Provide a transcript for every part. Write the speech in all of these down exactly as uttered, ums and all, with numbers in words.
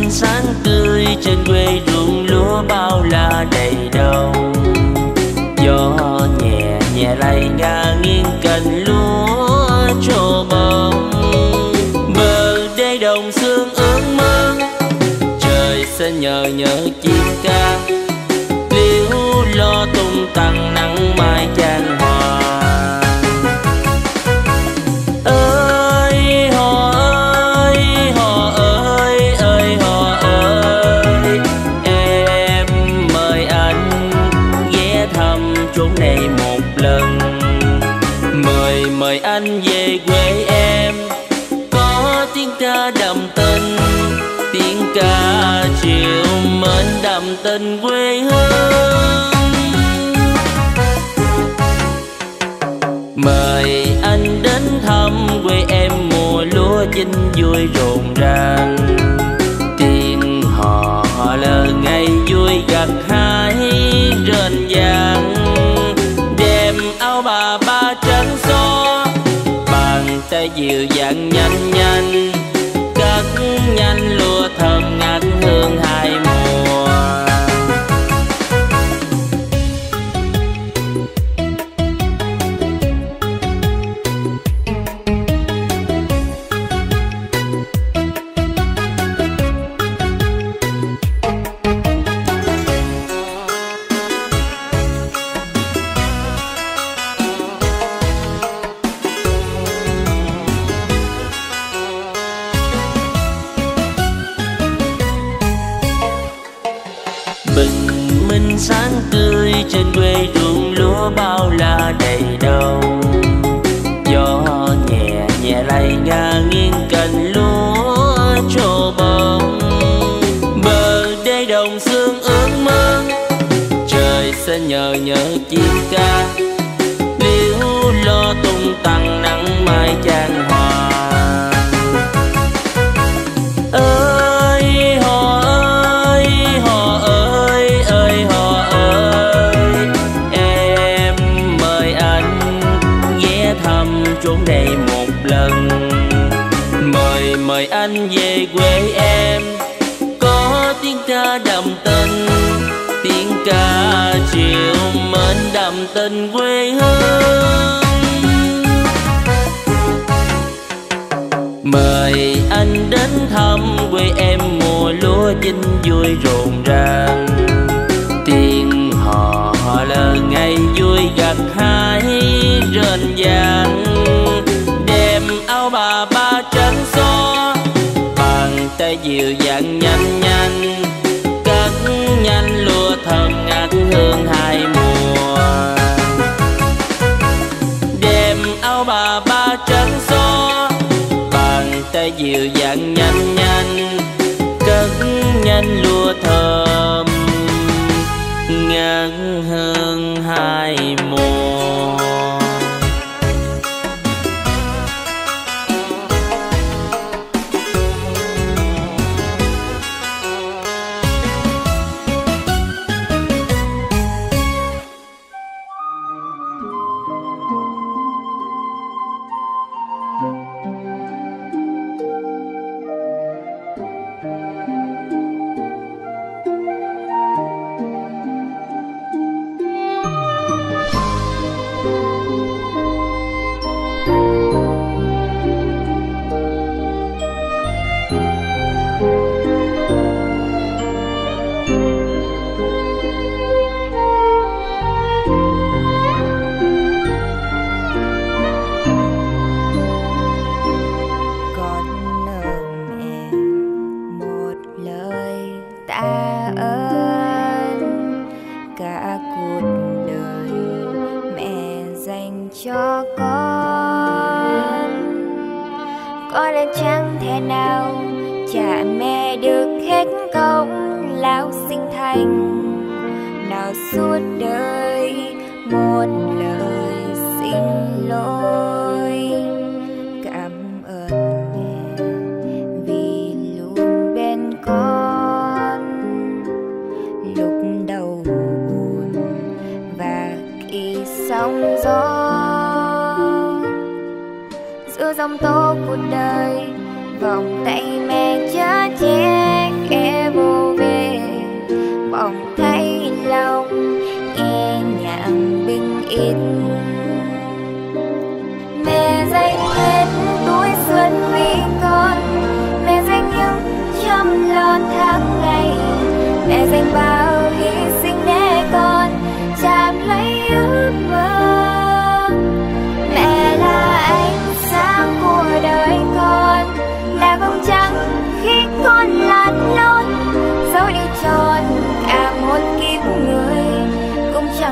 minh sáng tươi trên quê ruộng lúa bao la đầy đồng. Gió nhẹ nhẹ lay ngả nghiêng cành lúa trổ bông. Bờ đê đồng sương ướt mơ, trời xanh nhờ nhớ chim ca. Liễu lo tung tăng nắng mai chan hòa. Ơi hò ơi hò ơi ơi hò ơi, em mời anh ghé thăm chốn này một lần. Mời mời anh về quê em, có tiếng ca đậm tình, tiếng ca chiều mến đậm tình quê hương. Mời anh đến thăm quê em, mùa lúa chín vui rộn ràng. Tiếng hò hò lơ ngày vui gặt hái rền vàng. Đem áo bà ba trắng xóa, bàn tay dịu dàng nhanh nhanh, cắt nhanh lúa thơm ngát hương hai mùa. Bình minh sáng tươi trên quê ruộng lúa bao la đầy đồng. Gió nhẹ nhẹ lay ngả nghiêng cành lúa trổ bông. Bờ đê đồng sương ướt mơ, trời xanh nhờ nhớ chim ca. Liễu lo tung tăng nắng mai chan hòa. Ơi hò ơi hò ơi ơi hò ơi, em mời anh ghé thăm chốn đây một lần. Mời mời anh về quê em, có tiếng ca đậm tình, tiếng ca chiều mến đậm tình quê hương. Mời anh đến thăm quê em, mùa lúa chín vui rộn ràng. Tiếng hò hò lơ ngày vui gặt hái rền vàng. Đem áo bà ba trắng xóa, bàn tay dịu dàng nhanh nhanh, cắt nhanh lúa thơm ngát hương hai mùa. Đem áo bà ba trắng xóa, bàn tay dịu dàng nhanh nhanh, cất nhanh lúa thơm ngát hương hai mùa. Giữa dòng tố cuộc đời, vòng tay mẹ chở che em.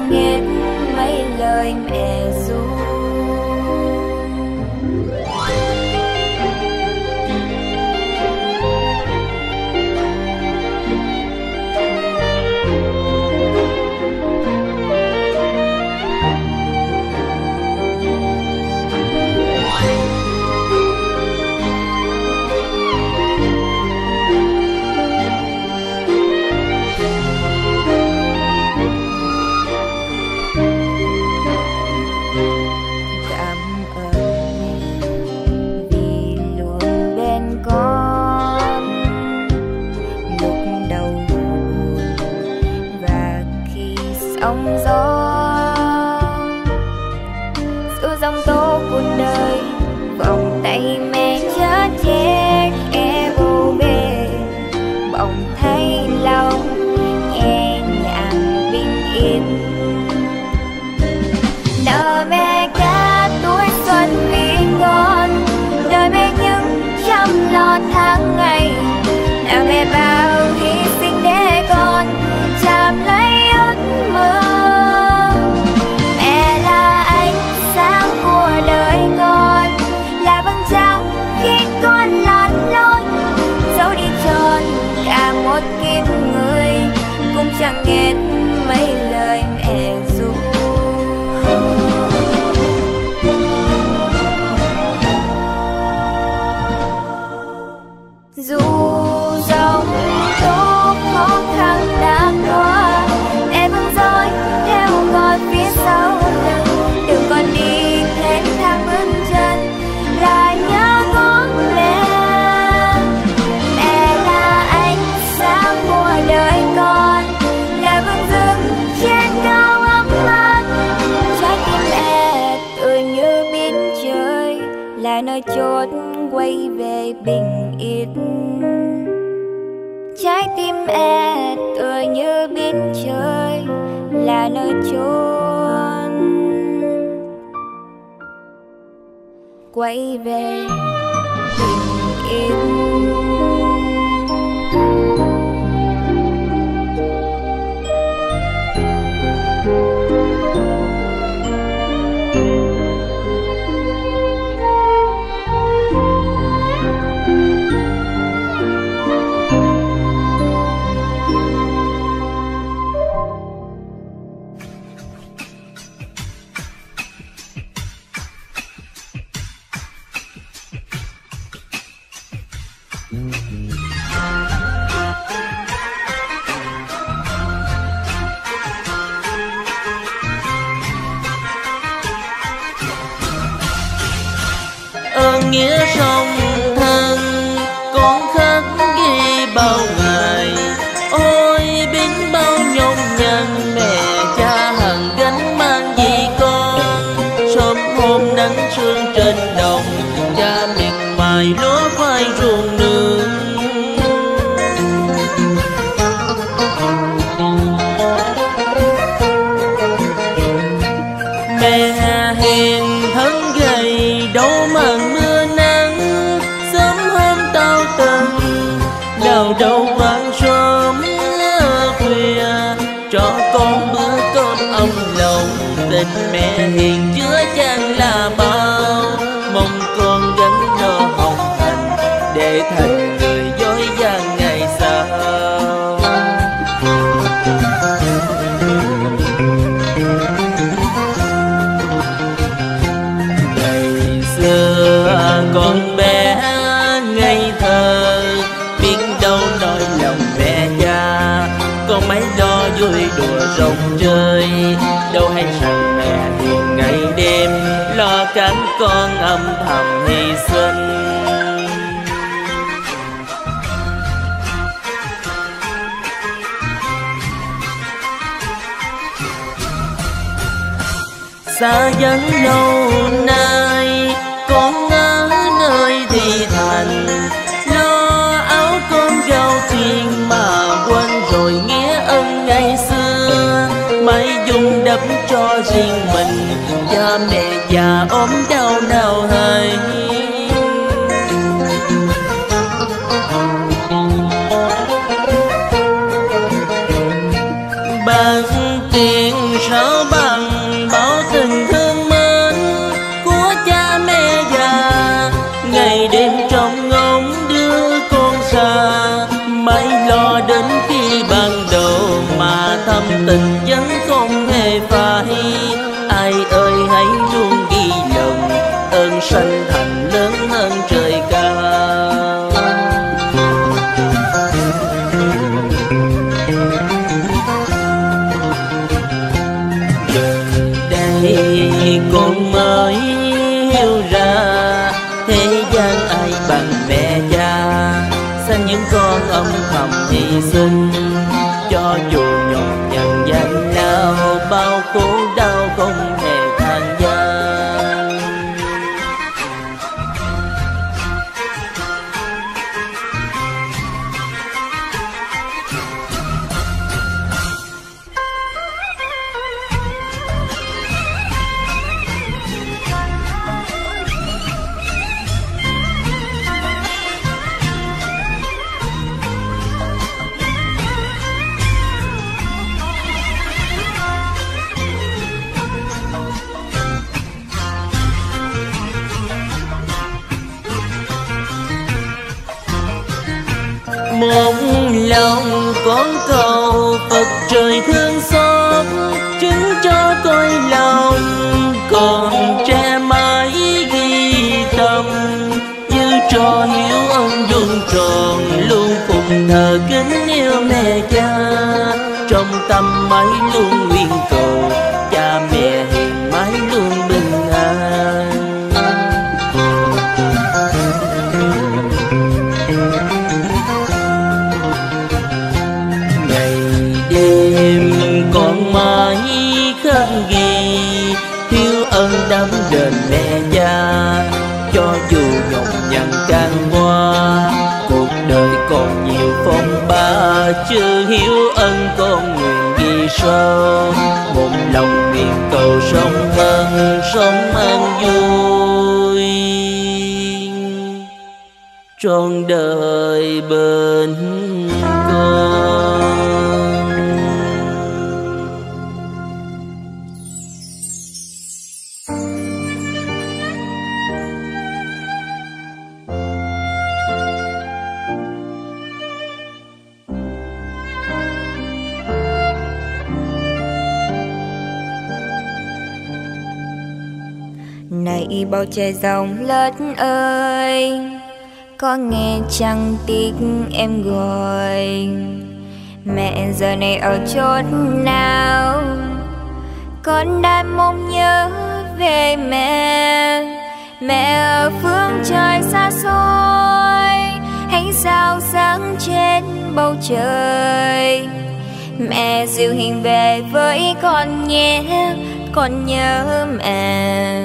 chẳng hết mấy lời mẹ ru. Sóng gió giữa dòng tố cuộc đời, vòng tay mẹ chở che e vô bề, bỗng thấy lòng nhẹ nhàng bình yên. Nợ mẹ cả tuổi xuân vì con, đời mẹ những chăm lo tháng ngày, nợ mẹ bao hy sinh để con chạm lấy ước mơ. Mẹ là ánh sáng của đời con, là vầng trăng khi con lặn lội, dẫu đi tròn cả một kiếp người cũng chẳng nghe mấy lời mẹ ru. Dù dòng tố khó khăn đã qua, mẹ vẫn dõi theo con phía sau lưng. Đừng còn đi thêm tháng bước chân, lại nhớ có mẹ. Mẹ là ánh sáng của đời con, là vầng rừng trên cao ấm áp. Trái tim mẹ tựa như biển trời, là nơi chốt quay về bình yên. Trái tim mẹ tựa như biển trời, là nơi chốn quay về bình yên. Ơn nghĩa song thân con khắc ghi bao ngày, ôi biết bao nhung nhằn mẹ cha hằng gánh mang vì con. Sớm hôm nắng sương trên đồng, cha miệt mài lúa khoai ruộng nương. Mẹ hiền thân gầy đâu mặn mưa nắng, sớm hôm tao tần nào đâu quán sớm khuya, cho con bữa cơm ấm lòng. Tình mẹ hiền chứa chan là bao, mong con gắn lo hồng hạnh để thành người dối gian ngày sau. Ngày xưa con bé ngây thơ, biết đâu nỗi lòng mẹ cha, con mấy lo vui đùa rong chơi. Đâu hay rằng mẹ hiền ngày đêm lo cánh con âm thầm hy sinh. Xa vắng lâu nay con ở nơi thị thành, lo áo con gạo tiền mà quên rồi nghĩa ân ngày xưa. Mãi dùng đắp cho riêng mình, cha mẹ già ốm đau nào hay. Bằng tiền sao con âm thầm hy sinh. Cho dù nhọc nhằn gian lao, bao khổ đau không hề than vãn. Một lòng con cầu Phật trời thương xót, chứng cho tôi lòng còn trẻ mãi ghi tâm. Như trò hiếu ân dung tròn, luôn phụng thờ kính yêu mẹ cha. Trong tâm mãi luôn nguyện cầu, cha mẹ hiền mãi luôn bình an. Con mãi khắc ghi hiếu ân đắm đền mẹ cha. Cho dù nhọc nhằn can qua, cuộc đời còn nhiều phong ba. Chưa hiếu ân con nguyện ghi sâu, một lòng nguyện cầu sống ân, sống an vui trọn đời bên con. Này bầu trời rộng lớn ơi, có nghe chăng tiếng em gọi? Mẹ giờ này ở chốn nào? Con đang mong nhớ về mẹ. Mẹ ở phương trời xa xôi, hay sao sáng trên bầu trời? Mẹ dịu hiền về với con nhé, con nhớ mẹ.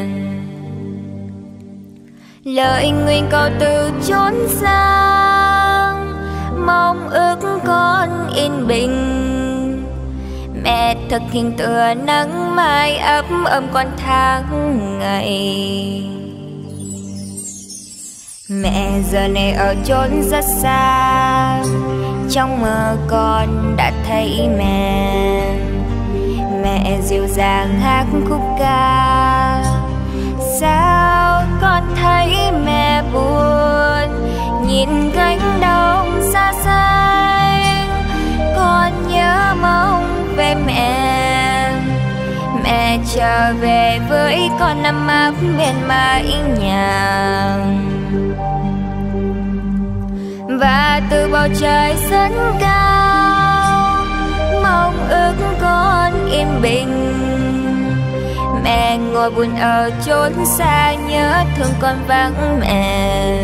Lời nguyện cầu từ chốn xa, mong ước con yên bình. Mẹ thực hiện tựa nắng mai ấm ấm con tháng ngày. Mẹ giờ này ở chốn rất xa, trong mơ con đã thấy mẹ. Mẹ dịu dàng hát khúc ca, sao con thấy mẹ buồn? Nhìn cánh đồng xa xanh, con nhớ mong về mẹ. Mẹ trở về với con ấm áp bên mái nhà. Và từ bầu trời rất cao, mong ước con yên bình. Mẹ ngồi buồn ở chốn xa, nhớ thương con vắng mẹ.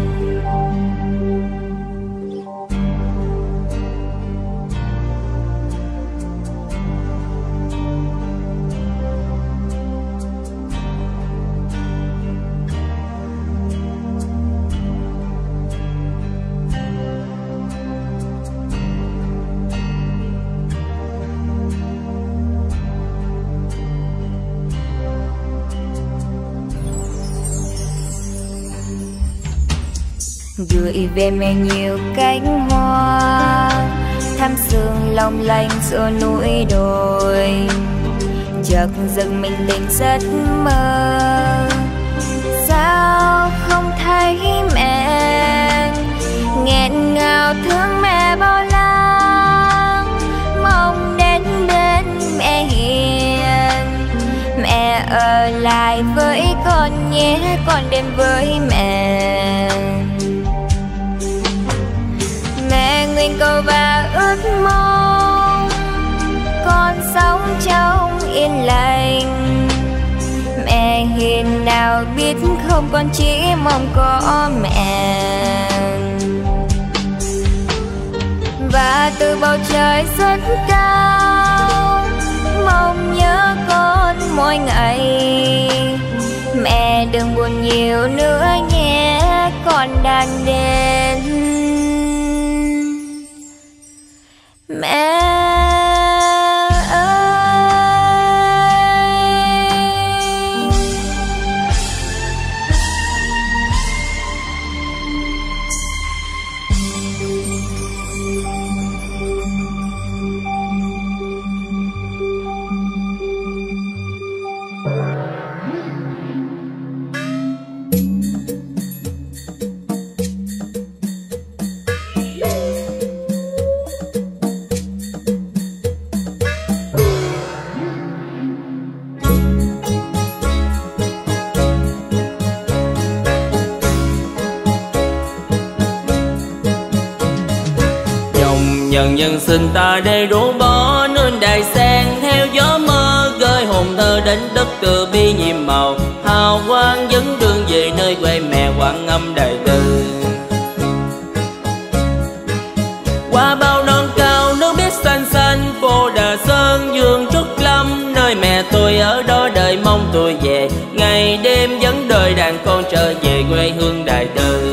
Gửi về mẹ nhiều cánh hoa, thắm sương long lanh giữa núi đồi. Chợt giật mình tỉnh giấc mơ, sao không thấy mẹ? Nghẹn ngào thương mẹ bao la, mong đến bên mẹ hiền. Mẹ ở lại với con nhé, con đến với mẹ. Mẹ nguyện cầu và ước mong con sống trong yên lành. Mẹ hiền nào biết không, con chỉ mong có mẹ. mà từ bầu trời rất cao, mong nhớ con mỗi ngày. Mẹ đừng buồn nhiều nữa nhé, con đang đến. Mẹ Nhân nhân sinh ta để đổ bỏ nên đài sen theo gió mơ, gửi hồn thơ đến đất từ bi nhiệm màu hào quang, dẫn đường về nơi quê mẹ quảng âm đời tư. Qua bao non cao nước biết xanh xanh, phố Đà Sơn vườn trúc lâm, nơi mẹ tôi ở đó đợi mong tôi về, ngày đêm dẫn đời đàn con trở về quê hương Đại Từ.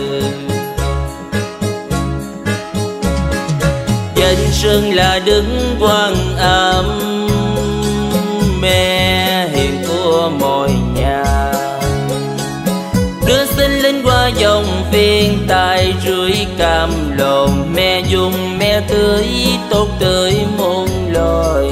Danh xưng là Đức Quan Âm, mẹ hiền của mọi nhà, đưa sinh linh qua dòng phiên tài rưỡi cam lồn. Mẹ dùng mẹ tưới tốt tươi muôn loài,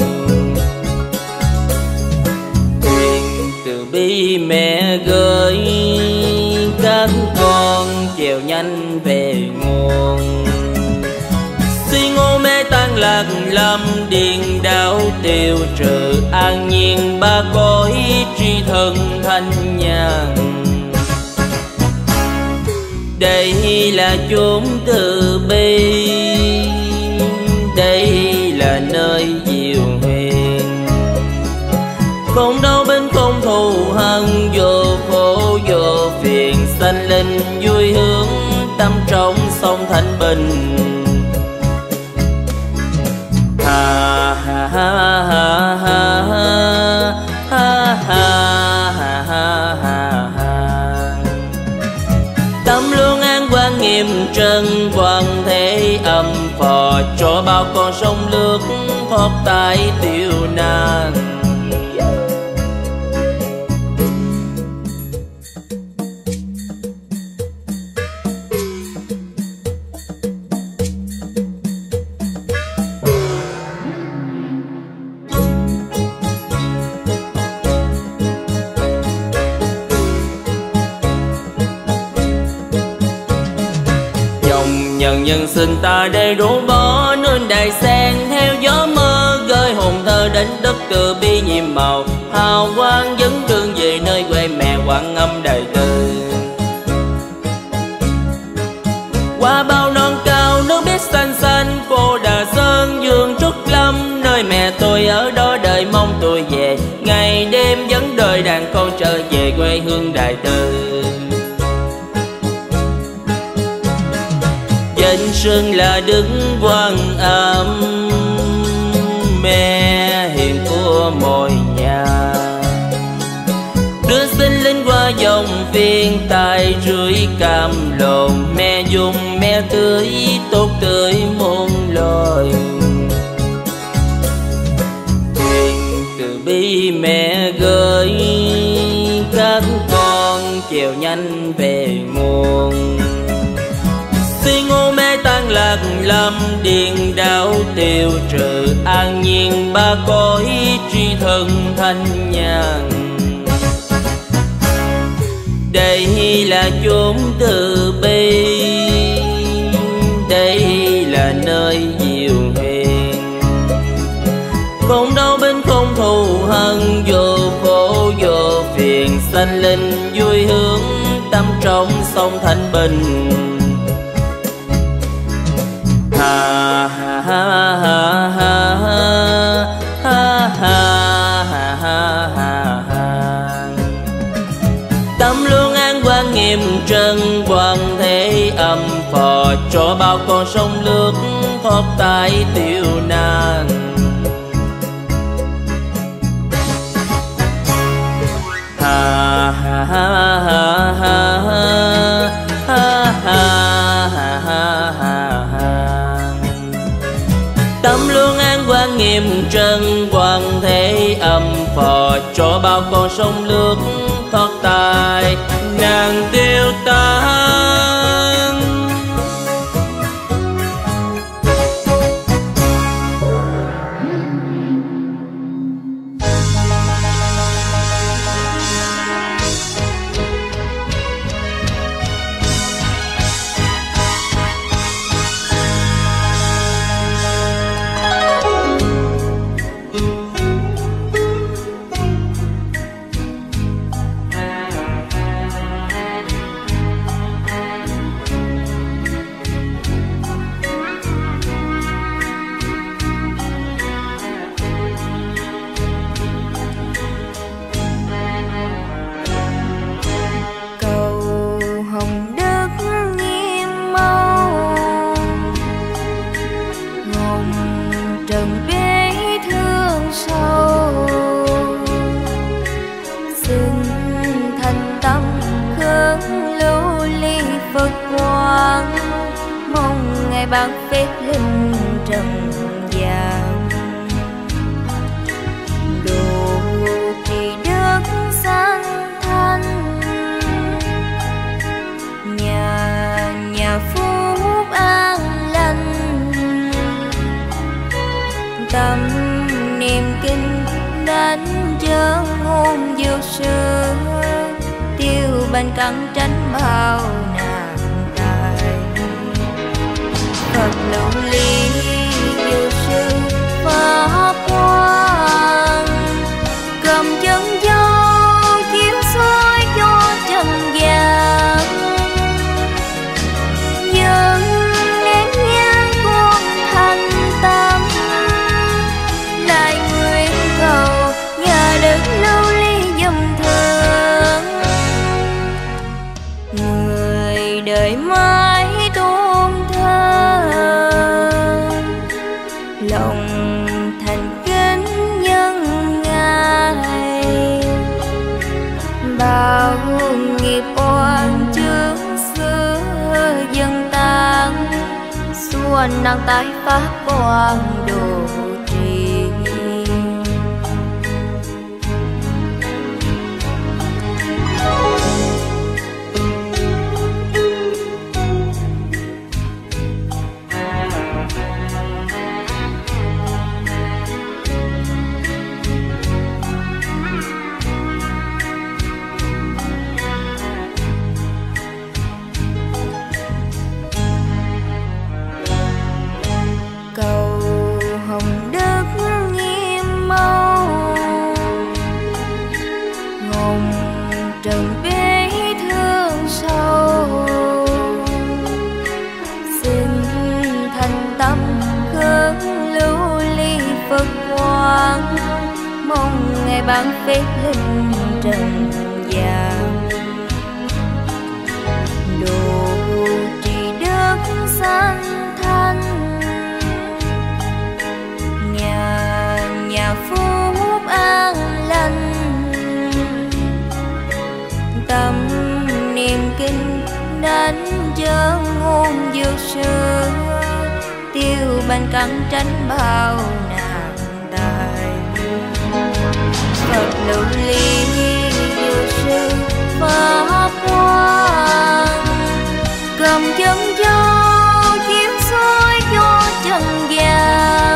quyền từ bi mẹ gửi các con chèo nhanh về nguồn. Suy ngô mê tan lạc lâm điền đạo tiêu trừ, an nhiên ba cõi tri thân thanh nhàn. Đây là chốn từ bi, đây là nơi diệu huyền, không đau bên không thù hận, vô khổ vô phiền, sanh linh vui hướng tâm trong sông thanh bình. Ha ha ha ha ha ha ha ha ha ha. Tâm luôn an quan nghiêm trân, quan thế âm phò cho bao con sông nước thoát tai tiêu nan. Nhân nhân sinh ta để đổ bỏ nên đài sen theo gió mơ, gửi hồn thơ đến đất từ bi nhiệm màu hào quang, dẫn đường về nơi quê mẹ quảng âm Đại Từ. Qua bao non cao nước biết xanh xanh, phố Đà Sơn vườn trúc lâm, nơi mẹ tôi ở đó đợi mong tôi về, ngày đêm dẫn đời đàn con trở về quê hương Đại Từ. Danh xưng là Đức Quan Âm, mẹ hiền của mọi nhà, đưa sinh linh qua dòng phiên tài rưỡi cam lồn. Mẹ dùng mẹ tưới tốt tươi muôn loài, quyền từ bi mẹ gửi các con chèo nhanh về nguồn. Suy ngô mê tan lạc lâm điền đạo tiêu trừ, an nhiên ba cõi tri thân thanh nhàn. Đây là chốn từ bi, đây là nơi diệu huyền, không đau bên không thù hận, vô khổ vô phiền, sanh linh vui hướng tâm trong sông thanh bình. Ha ha ha ha ha ha ha ha ha ha. Tâm luôn an quan nghiêm trân, quan thế âm phò cho bao con sông nước thoát tại tiêu nan. Ha ha ha ha ha ha ha ha ha. Tâm luôn an quan nghiêm trân quan thế âm phò, cho bao con sông nước thoát tai nàng tiêu tan. Ban phép linh trần gian, độ trì đức sáng thanh, nhà nhà phúc an lành. Tâm niệm kinh đánh chớ ngôn vô sư, tiêu bành cẳng tránh bao nạn tai. Phật lưu ly vô sư pháp quan, cầm chân dâu chiếu soi cho trần gian. Dân nén nhang con thành tâm, lại nguyện cầu nhờ đức lưu ly dùm thương. Người đời mãi tôn thờ, lòng thành kính nhân ngài. Bao nghiệp oan trước xưa dần tan, xuân năng tái phát quang độ trì. Cầu hồng đức nghiêm mâu, ngồng trần bế thương sâu. Xin thành tâm khấn lưu ly Phật quang, mong ngày ban phép linh trần gian. Độ trì đức sanh thanh, nhà nhà phúc an lành. Tâm niệm kinh đánh chớ ngôn vô sư, tiêu bành cẳng tránh bao nạn tai. Phật lưu ly vô sư pháp quan, cầm chân dâu chiếu soi cho trần gian.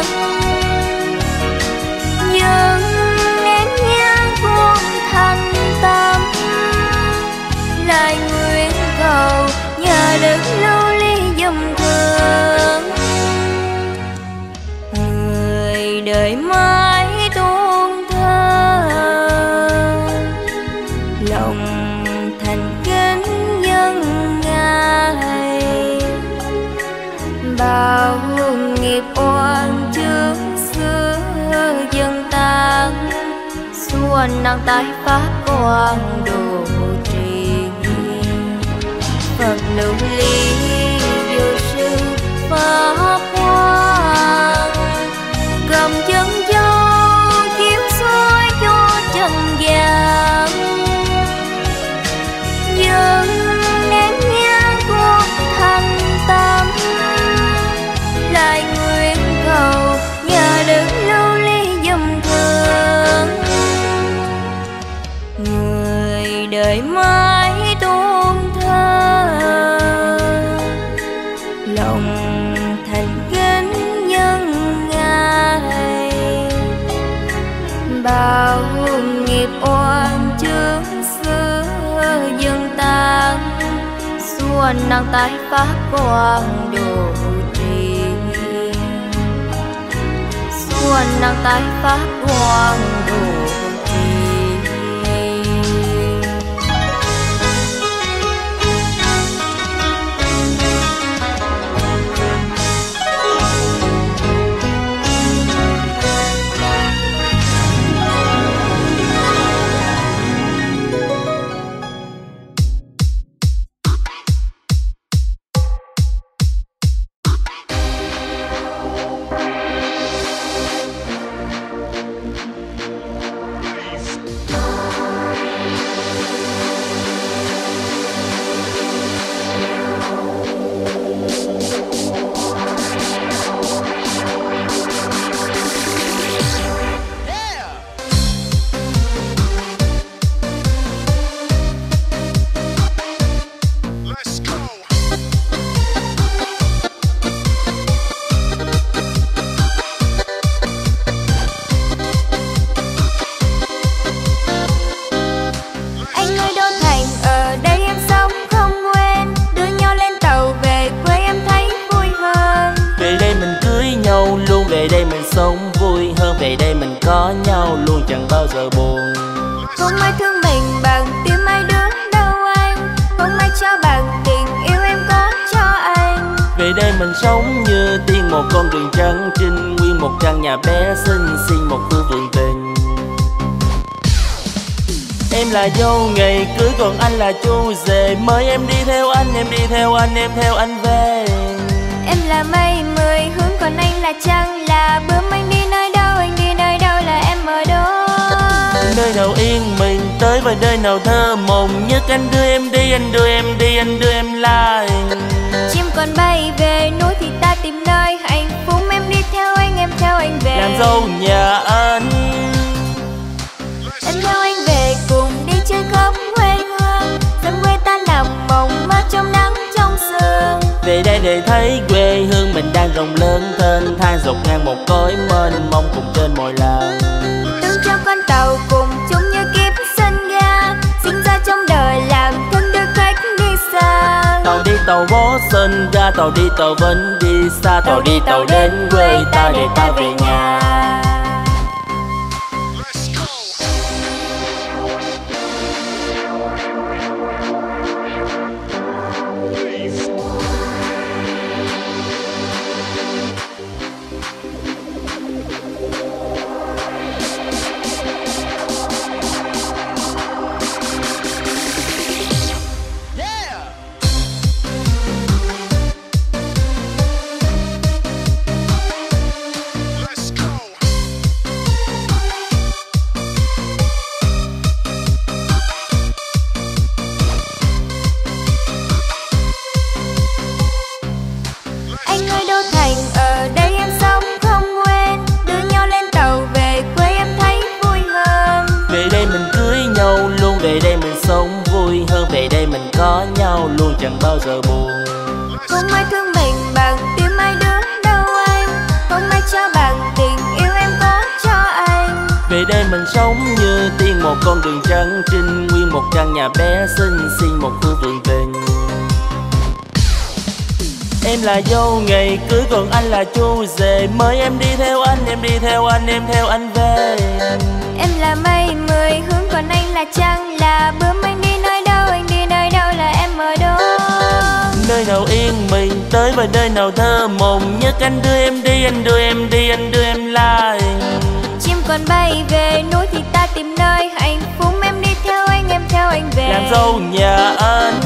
Dân nén nhang con thành tâm, lại nguyện cầu nhờ đức lưu ly dùm thương. Người đời mãi tôn thờ, lòng thành kính nhân ngài. Bao nghiệp oan trước xưa dần tan, xuân năng tái phát quang độ trì. Phật lưu ly vô sư pháp xuân nắng tái phát quang độ trì, xuân nắng tái phát quang độ trì. Về đây mình sống vui hơn, về đây mình có nhau luôn chẳng bao giờ buồn. Không ai thương mình bằng tim ai đứa đâu anh, không ai cho bằng tình yêu em có cho anh. Về đây mình sống như tiên, một con đường trắng trinh, nguyên một căn nhà bé xinh xinh, một khu vườn tình. Em là dâu ngày cưới còn anh là chú rể, mời em đi theo anh, em đi theo anh, em theo anh về. Em là mây mười hướng còn anh là trăng, là bướm anh đi nơi đâu, anh đi nơi đâu là em ở đó. Nơi nào yên mình tới và nơi nào thơ mộng nhất, anh đưa em đi, anh đưa em đi, anh đưa em lại. Chim còn bay về núi thì ta tìm nơi hạnh phúc, em đi theo anh, em theo anh về. Làm dâu nhà anh, em theo anh về cùng đi chơi khắp quê hương, dân quê ta nằm mộng mơ trong nắng trong sương. Về đây để thấy quê hương mình đang rộng lớn thênh thang, dọc ngang một cõi mênh mông cùng trên mọi làng. Tương cho con tàu cùng chung như kiếp sân ga, sinh ra trong đời làm thân đưa khách đi xa. Tàu đi tàu vó sân ga, tàu đi tàu vẫn đi xa, tàu đi tàu đến quê ta để ta về nhà. Về đây mình sống vui hơn, về đây mình có nhau luôn chẳng bao giờ buồn. Không ai thương mình bằng tim ai đứa đâu anh, không ai cho bằng tình yêu em có cho anh. Về đây mình sống như tiên, một con đường trắng trinh, nguyên một căn nhà bé xinh xinh, một khu vườn tình. Em là dâu ngày cưới còn anh là chú rể, mời em đi theo anh, em đi theo anh, em theo anh về. Em là mây mười hướng còn anh là trăng, là bướm anh đi nơi đâu, anh đi nơi đâu là em ở đó. Nơi nào yên mình tới và nơi nào thơ mộng nhất, anh đưa em đi, anh đưa em đi, anh đưa em lại. Chim còn bay về núi thì ta tìm nơi hạnh phúc, em đi theo anh, em theo anh về. Làm dâu nhà anh,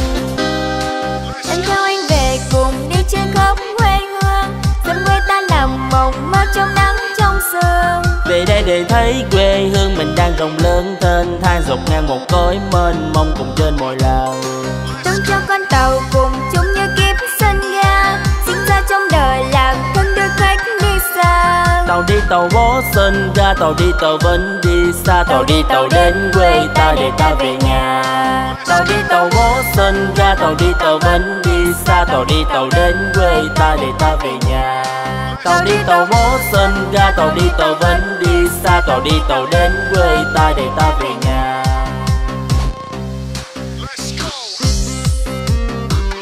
em theo anh về cùng đi chơi khắp quê hương, dân quê ta nằm mộng mơ trong nắng trong sương. Về đây để thấy quê hương mình đang rộng lớn thênh thang, dọc ngang một cõi mênh mông cùng trên mọi làng. Tương cho con tàu cùng chung như kiếp sân ga, sinh ra trong đời làm thân đưa khách đi xa. Tàu đi tàu vó sân ga, tàu đi tàu vẫn đi xa, tàu đi tàu đến quê ta để ta về nhà. Tàu đi tàu vó sân ga, tàu đi tàu vẫn đi xa, tàu đi tàu đến quê ta để ta về nhà. Tàu đi tàu vó sân ga, tàu đi tàu vẫn đi xa, tàu đi tàu đến quê ta để ta về nhà.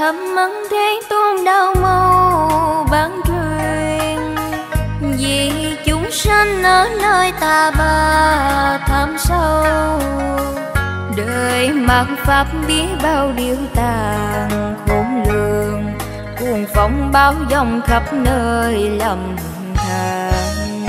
thầm mẫn thế tôn đau mâu bán truyền, vì chúng sanh ở nơi ta bà thẳm sâu. Đời mang pháp biết bao điều tàn khôn lường, cuồng phong báo dòng khắp nơi lầm than.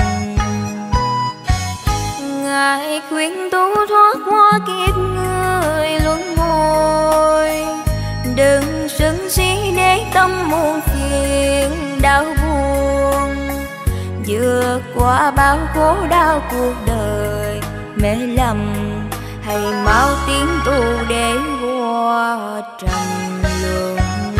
Ngài khuyên tu thoát qua kiếp người luân hồi, đừng sân si để tâm muôn phiền đau buồn. Vượt qua bao khổ đau cuộc đời mê lầm, hãy mau tiến tu để qua trầm luân.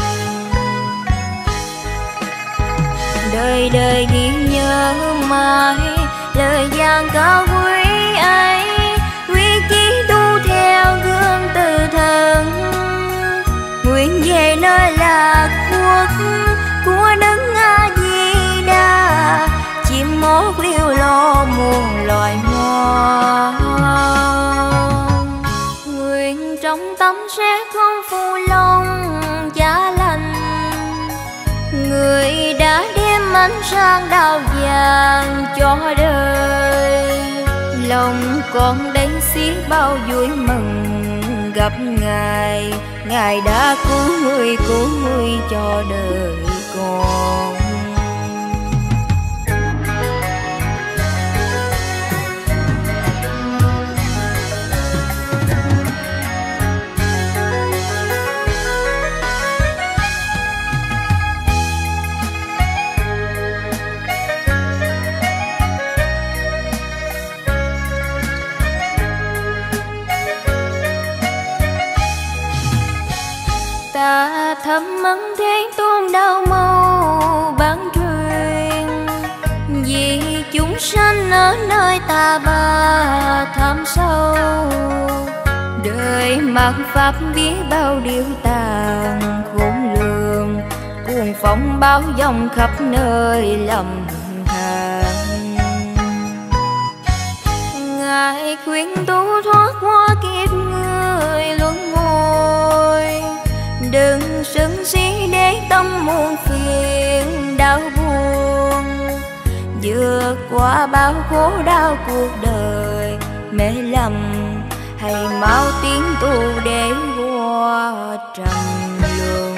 Đời đời ghi nhớ mãi lời gian cao quý ấy, quyết chí tu theo gương từ thân, nguyện về nơi lạc quốc của Đấng A Di Đà, chim mót liêu lo muôn loài hoa. Nguyện trong tâm sẽ không phụ lòng cha lành, người đã đem ánh sáng đào vàng cho đời. Lòng con đây xiết bao vui mừng gặp Ngài, Ngài đã cứu người cứu người cho đời con. Ta thầm mẫn thế tôn đau mâu bán truyền, vì chúng sanh ở nơi ta bà thẳm sâu. Đời mang pháp biết bao điều tàn khôn lường, cuồng phong báo dòng khắp nơi lầm than. Ngài khuyên tu thoát qua kiếp người luân hồi, đừng sân si để tâm muôn phiền đau buồn. Vượt qua bao khổ đau cuộc đời mê lầm, hãy mau tiến tu để qua trầm luân.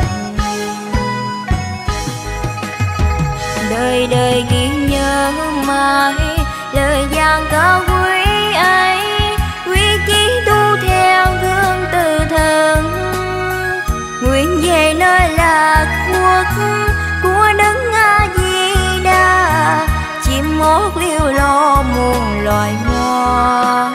Đời đời ghi nhớ mãi lời gian cao quý ấy, quyết chí tu theo gương từ thân, nguyện về nơi lạc quốc của Đấng A Di Đà, chim mót liêu lo muôn loài hoa.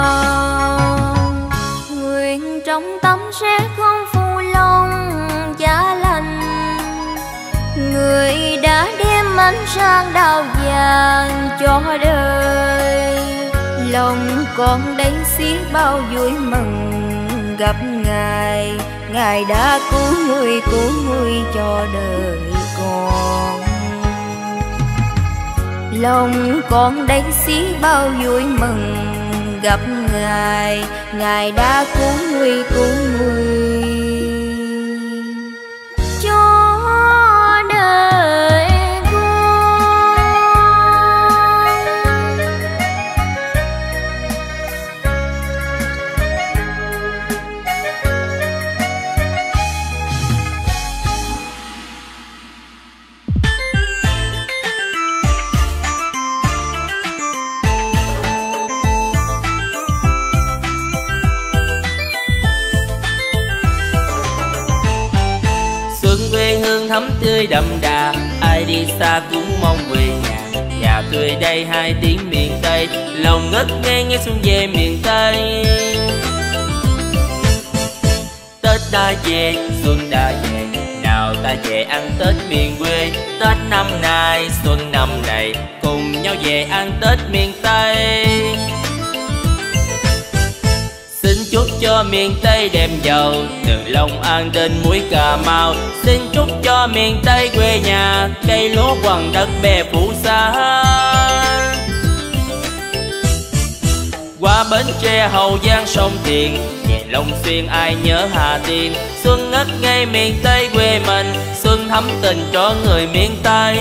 Nguyện trong tâm sẽ không phụ lòng cha lành, người đã đem ánh sáng đào vàng cho đời. Lòng con đây xiết bao vui mừng gặp Ngài, Ngài đã cứu người cứu người cho đời con. Lòng con đây xiết bao vui mừng gặp Ngài, Ngài đã cứu người cứu người cho đời con. Thắm tươi đậm đà, ai đi xa cũng mong về nhà. Nhà cười đây hai tiếng miền Tây, lòng ngất ngây nghe xuân về miền Tây. Tết đã về, xuân đã về, nào ta về ăn Tết miền quê. Tết năm nay, xuân năm này, cùng nhau về ăn Tết miền Tây. Xin chúc cho miền Tây đẹp giàu, từ Long An đến mũi Cà Mau. Xin chúc cho miền Tây quê nhà, cây lúa quằn đất bè phủ xa. Qua Bến Tre Hậu Giang sông Tiền, về Long Xuyên ai nhớ Hà Tiên. Xuân ngất ngây miền Tây quê mình, xuân thắm tình cho người miền Tây.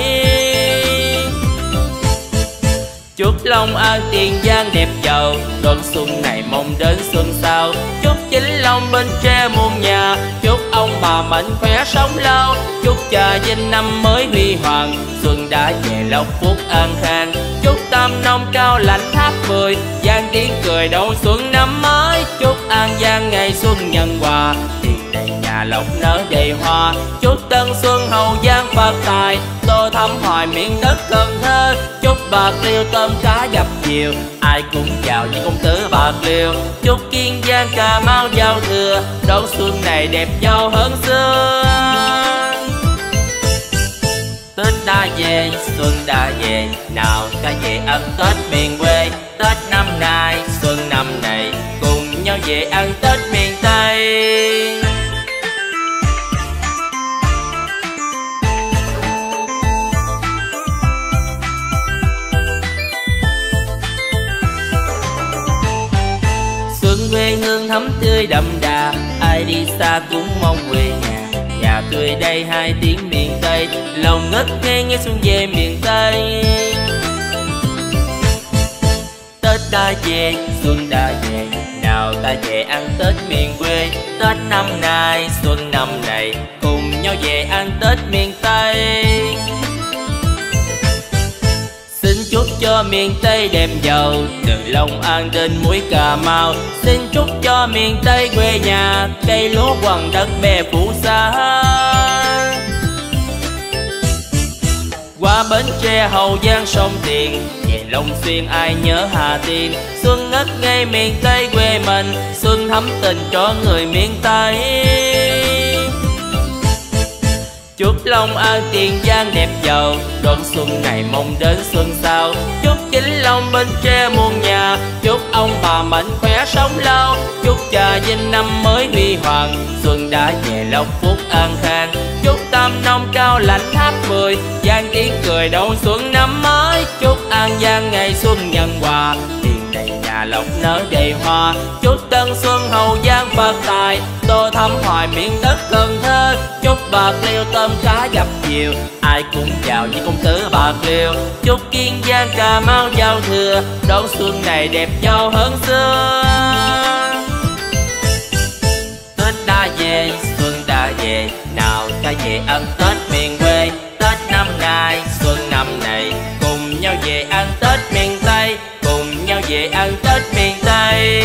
Chúc Long An Tiền Giang đẹp giàu, đón xuân này mong đến xuân sau. Chúc Chính Long Bến Tre muôn nhà, chúc ông bà mạnh khỏe sống lâu. Chúc cha Vinh năm mới huy hoàng, xuân đã về lộc phúc an khang. Chúc Tam Nông Cao Lãnh tháp mười, Giang tiếng cười đón xuân năm mới. Chúc An Giang ngày xuân nhân hòa, tiền đầy nhà lộc nở đầy hoa. Chúc Tân Xuân Hậu Giang phát tài, Tô Thắm Hoài miền đất Cần Thơ. Chúc Bạc Liêu tôm cá dập chiều, ai cũng chào những công tử Bạc Liêu. Chúc Kiên Giang Cà Mau giao thừa, đón xuân này đẹp giàu hơn xưa. Tết đã về, xuân đã về, nào ta về ăn Tết miền quê. Tết năm nay, xuân năm này, cùng nhau về ăn Tết miền Tây. Xuân quê hương thắm tươi đậm đà, ai đi xa cũng mong quê nhà. Nhà tươi đây hai tiếng miền Tây, lòng ngất ngây nghe xuân về miền Tây. Tết đã về, xuân đã về, nào ta về ăn Tết miền quê. Tết năm nay, xuân năm này, cùng nhau về ăn Tết miền Tây. Xin chúc cho miền Tây đẹp giàu, từ Long An đến mũi Cà Mau. Xin chúc cho miền Tây quê nhà, cây lúa quằn đất bè phủ xa. Qua Bến Tre Hậu Giang sông Tiền, về Long Xuyên ai nhớ Hà Tiên. Xuân ngất ngây miền Tây quê mình, xuân thắm tình cho người miền Tây. Chúc Long An Tiền Giang đẹp giàu, đón xuân này mong đến xuân sau. Chúc Chính Long Bến Tre muôn nhà, chúc ông bà mạnh khỏe sống lâu. Chúc cha Vinh năm mới huy hoàng, xuân đã về lộc phúc an khang. Chúc Tam Nông Cao Lãnh tháp mười, Giang tiếng cười đón xuân năm mới. Chúc An Giang ngày xuân nhân hòa, tiền đầy nhà lộc nở đầy hoa. Chúc Tân Xuân Hậu Giang phát tài, Tô Thắm Hoài miền đất Cần Thơ. Chúc Bạc Liêu tôm cá dập chiều, ai cũng chào những công tử Bạc Liêu. Chúc Kiên Giang Cà Mau giao thừa, đón xuân này đẹp giàu hơn xưa. Tết đã về, xuân đã về, nào ta về ăn Tết miền quê. Tết năm nay, xuân năm này, cùng nhau về ăn Tết miền Tây. Cùng nhau về ăn Tết miền Tây.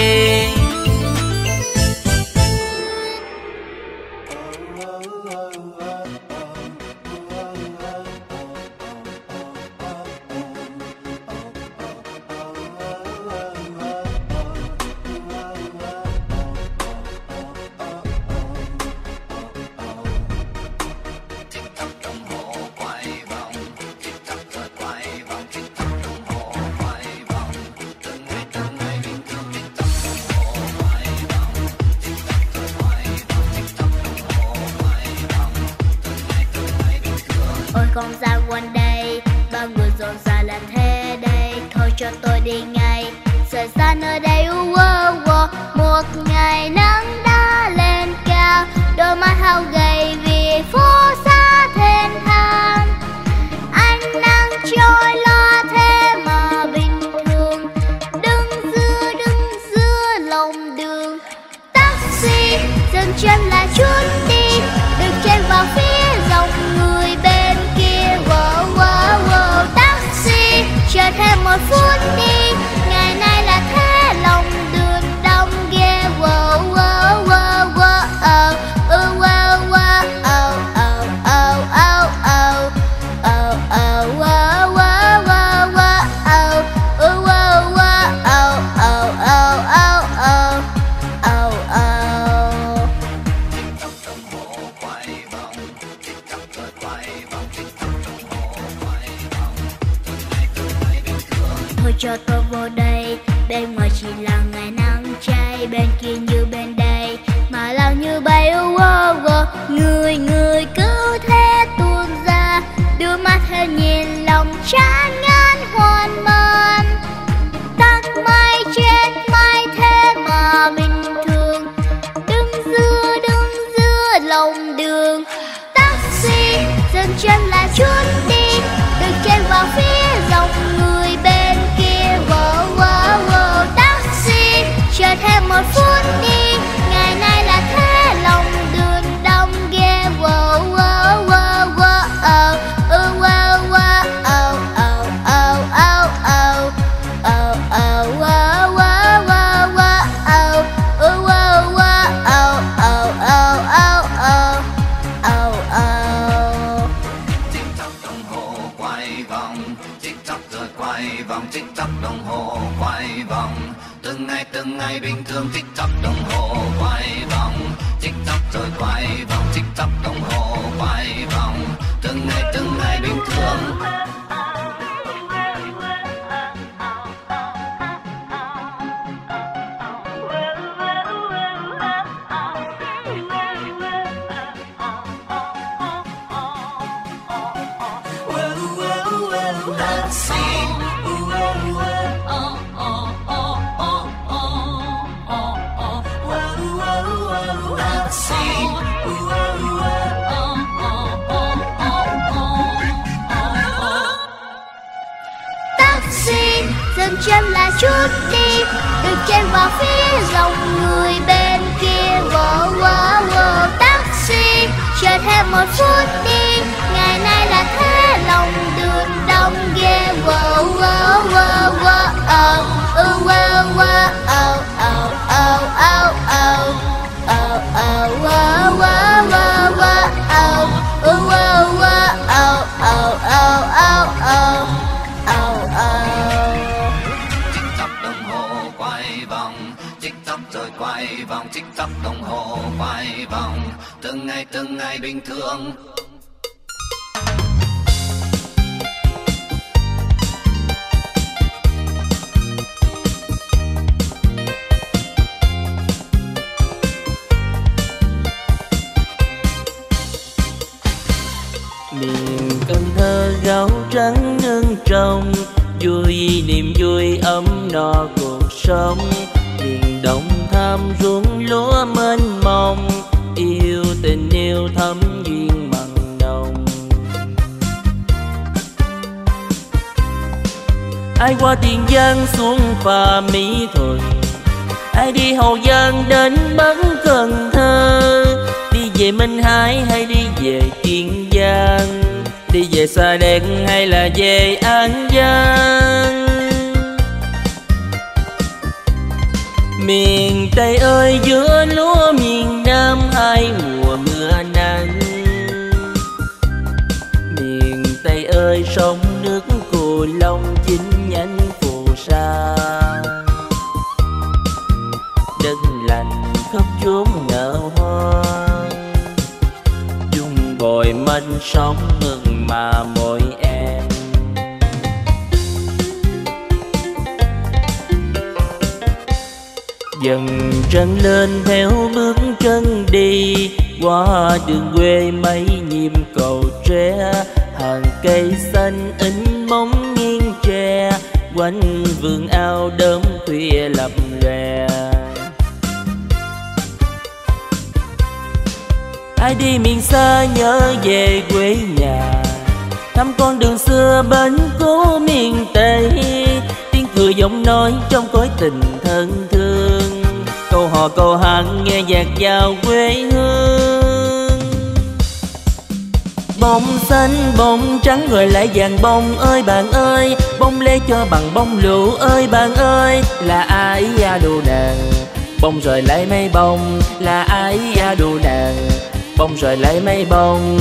Con ra quanh đây, bao người rộn ràng là thế đây. Thôi cho tôi đi ngay, rời xa nơi đây. uh, uh, uh. Một ngày nắng đã lên cao, đôi mắt hao gầy vì phố xa thênh thang. Ánh nắng trôi lo thế mà bình thường, đứng giữa đứng giữa lòng đường. Taxi dừng chân là chút đi, đừng chen vào phía dòng người bên kia. Wow, wow, wow. Taxi chờ thêm một phút đi, ngày nay là thế lòng đường đông ghê. Wow, wow, wow, wow, oh, oh, wow, wow, oh, oh, oh, oh, oh, oh, oh, wow, wow, wow, wow, oh, oh, wow, wow, oh, oh, oh, oh, oh, oh, oh. Thôi cho tôi vô đây, bên ngoài chỉ là ngày nắng cháy, bên kia như bên đây mà lao như bay. oh, oh, oh. Người người cứ thế tuôn ra, đưa mắt hơi nhìn lòng chán ngán hoang mang. Tắt mây chết mây thế mà bình thường, vòng, tích tắc rồi quay vòng, tích tắc đồng hồ quay vòng, từng ngày từng ngày bình thường, tích tắc đồng hồ quay vòng, tích tắc rồi quay vòng, tích tắc đồng hồ quay vòng, từng ngày từng ngày bình thường. Dừng chân là chút đi, được chen vào phía dòng người bên kia. Wow, wow, wow, taxi, chờ thêm một phút đi, ngày nay là thế lòng đường đông ghê. Wow, wow, wow, wow, oh, oh, wow, wow, oh, oh, oh, oh, oh, oh, oh, wow, wow, wow, wow, oh, oh, wow, wow, oh, oh, oh, oh, oh, oh, oh. Rồi quay vòng, tích tắc đồng hồ quay vòng, từng ngày từng ngày bình thường. Miền Cần Thơ gạo trắng nương trồng, vui niềm vui ấm no cuộc sống. Miền Đông thăm ruộng lúa mênh mông, yêu tình yêu thắm duyên mặn nồng. Ai qua Tiền Giang xuống phà Mỹ Thuận, ai đi Hậu Giang đến Bắc Cần Thơ, đi về Minh Hải hay đi về Kiên Giang, đi về Sa Đéc hay là về An Giang. Miền Tây ơi giữa lúa miền Nam hai mùa mưa nắng. Miền Tây ơi sông nước Cù Long chính nhánh phù sa, đất lành khắp chốn nở hoa, dung bồi mênh sóng mừng mà mỗi em. Dần trân lên theo bước chân đi, qua đường quê mấy nhịp cầu tre, hàng cây xanh in móng nghiêng tre, quanh vườn ao đốm khuya lập lòe. Ai đi miền xa nhớ về quê nhà, thăm con đường xưa bến cố miền Tây, tiếng cười giọng nói trong cõi tình thân thương, câu hò câu hát nghe dạt vào quê hương. Bông xanh bông trắng rồi lại vàng bông ơi bạn ơi, bông lê cho bằng bông lụa ơi bạn ơi, là ai da đồ nàng, bông rồi lại mấy bông, là ai da đồ nàng, bông rồi lại mấy bông.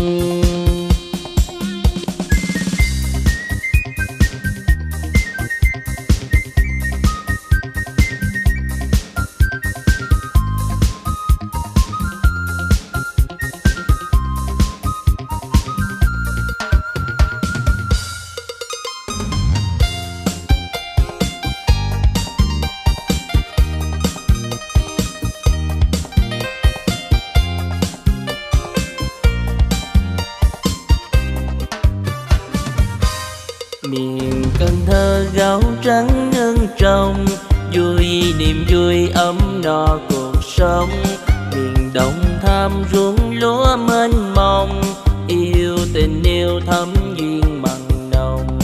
Miền Cần Thơ gạo trắng nương trồng, vui niềm vui ấm no cuộc sống. Miền Đông thăm ruộng lúa mênh mông, yêu tình yêu thắm duyên mặn nồng.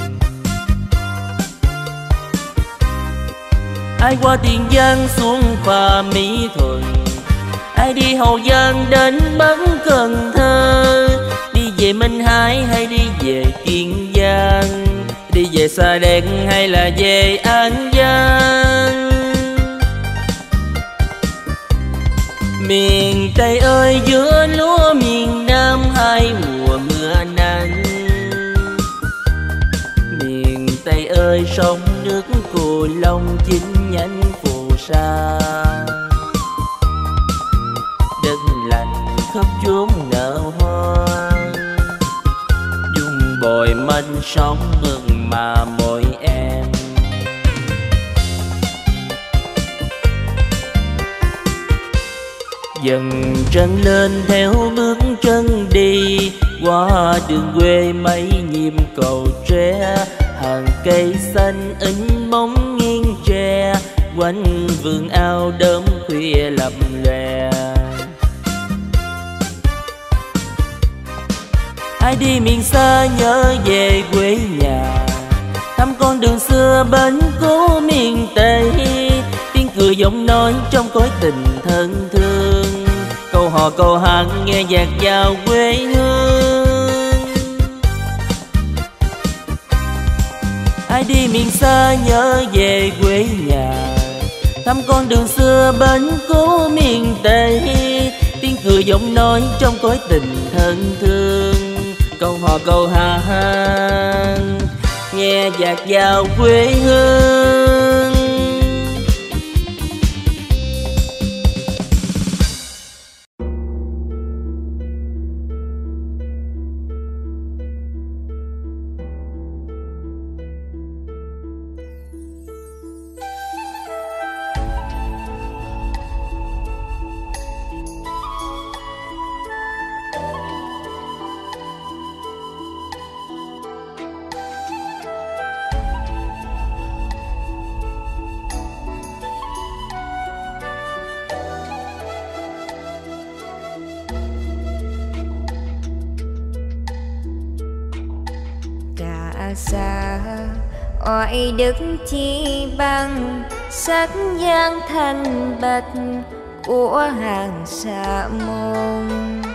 Ai qua Tiền Giang xuống phà Mỹ Thuận, ai đi Hậu Giang đến Bắc Cần Thơ, đi về Minh Hải hay đi về Kiên Giang, đi về Sa Đéc hay là về An Giang. Miền Tây ơi giữa lúa miền Nam hai mùa mưa nắng. ơi sông nước Cù Long chín nhánh phù sa. Đất lành khắp chốn nở hoa, dung bồi mênh sóng mừng mà mỗi em. Dần trăng lên theo bước chân đi, qua đường quê mấy nhịp cầu tre. Hàng cây xanh in bóng nghiêng tre, quanh vườn ao đốm khuya lập lòe. Ai đi miền xa nhớ về quê nhà, thăm con đường xưa bên cố miền Tây. Tiếng cười giọng nói trong cõi tình thân thương, câu hò câu hát nghe dạt vào quê hương. Ai đi miền xa nhớ về quê nhà, thăm con đường xưa bên cố miền Tây. Tiếng cười giọng nói trong cõi tình thân thương, câu hò câu hát nghe dạt vào quê hương. Xa oai đức chi bằng sắc gian thanh bạch của hàng sa môn.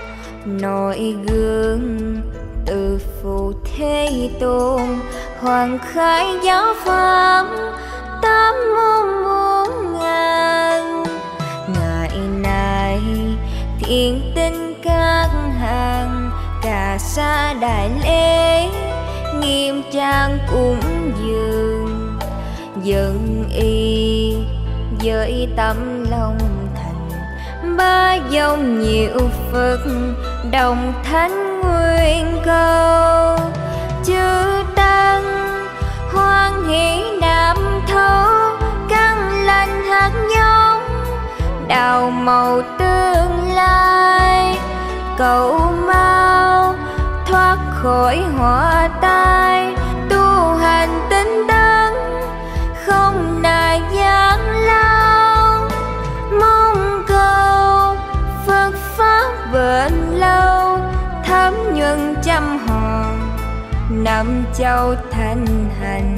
Nội gương từ phụ thế tôn, hoàng khai giáo pháp tám môn muôn ngàn. Ngày nay thiện tinh các hàng, cả xa đại lễ nghiêm trang cúng dường. Dân y với tấm lòng thành, ba dòng nhiều Phật đồng thánh nguyện cầu. Chư tăng hoan hỷ nam thấu, căn lành hạt giống đào màu tương lai. Cầu mau thoát khỏi họa tai, tu hành tinh tấn không nài gian lao. Mong cầu Phật pháp bền lâu, thấm nhuần trăm hòn năm châu thanh hành.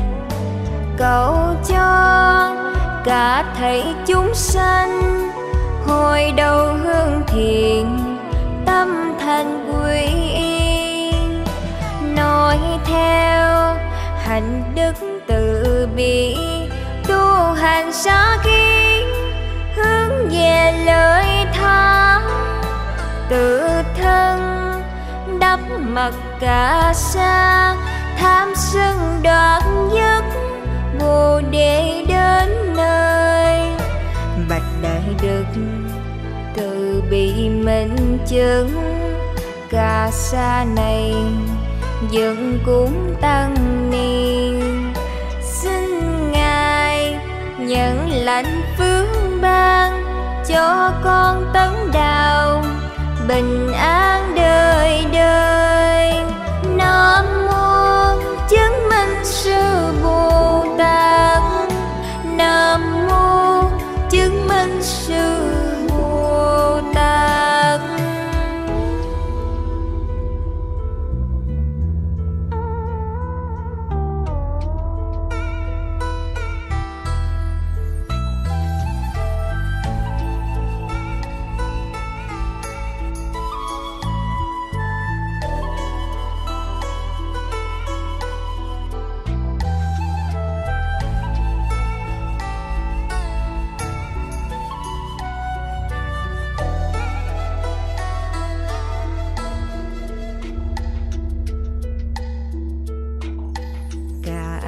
Cầu cho cả thảy chúng sanh hồi đầu hương thiện, tâm thành quy yên. Nói theo hạnh đức từ bi, tu hành xá kiến hướng về lời tha. Tự thân đắp mặt cả sa, tham sân đoạt giấc bồ đề đến nơi. Bạch đại đức từ bi minh chứng, cả sa này dân cúng tăng ni. Xin ngài nhận lãnh phước ban, cho con tấn đạo bình an đời đời. Nam mô chứng minh sư Bồ Tát, Nam mô chứng minh sư Bồ Tát.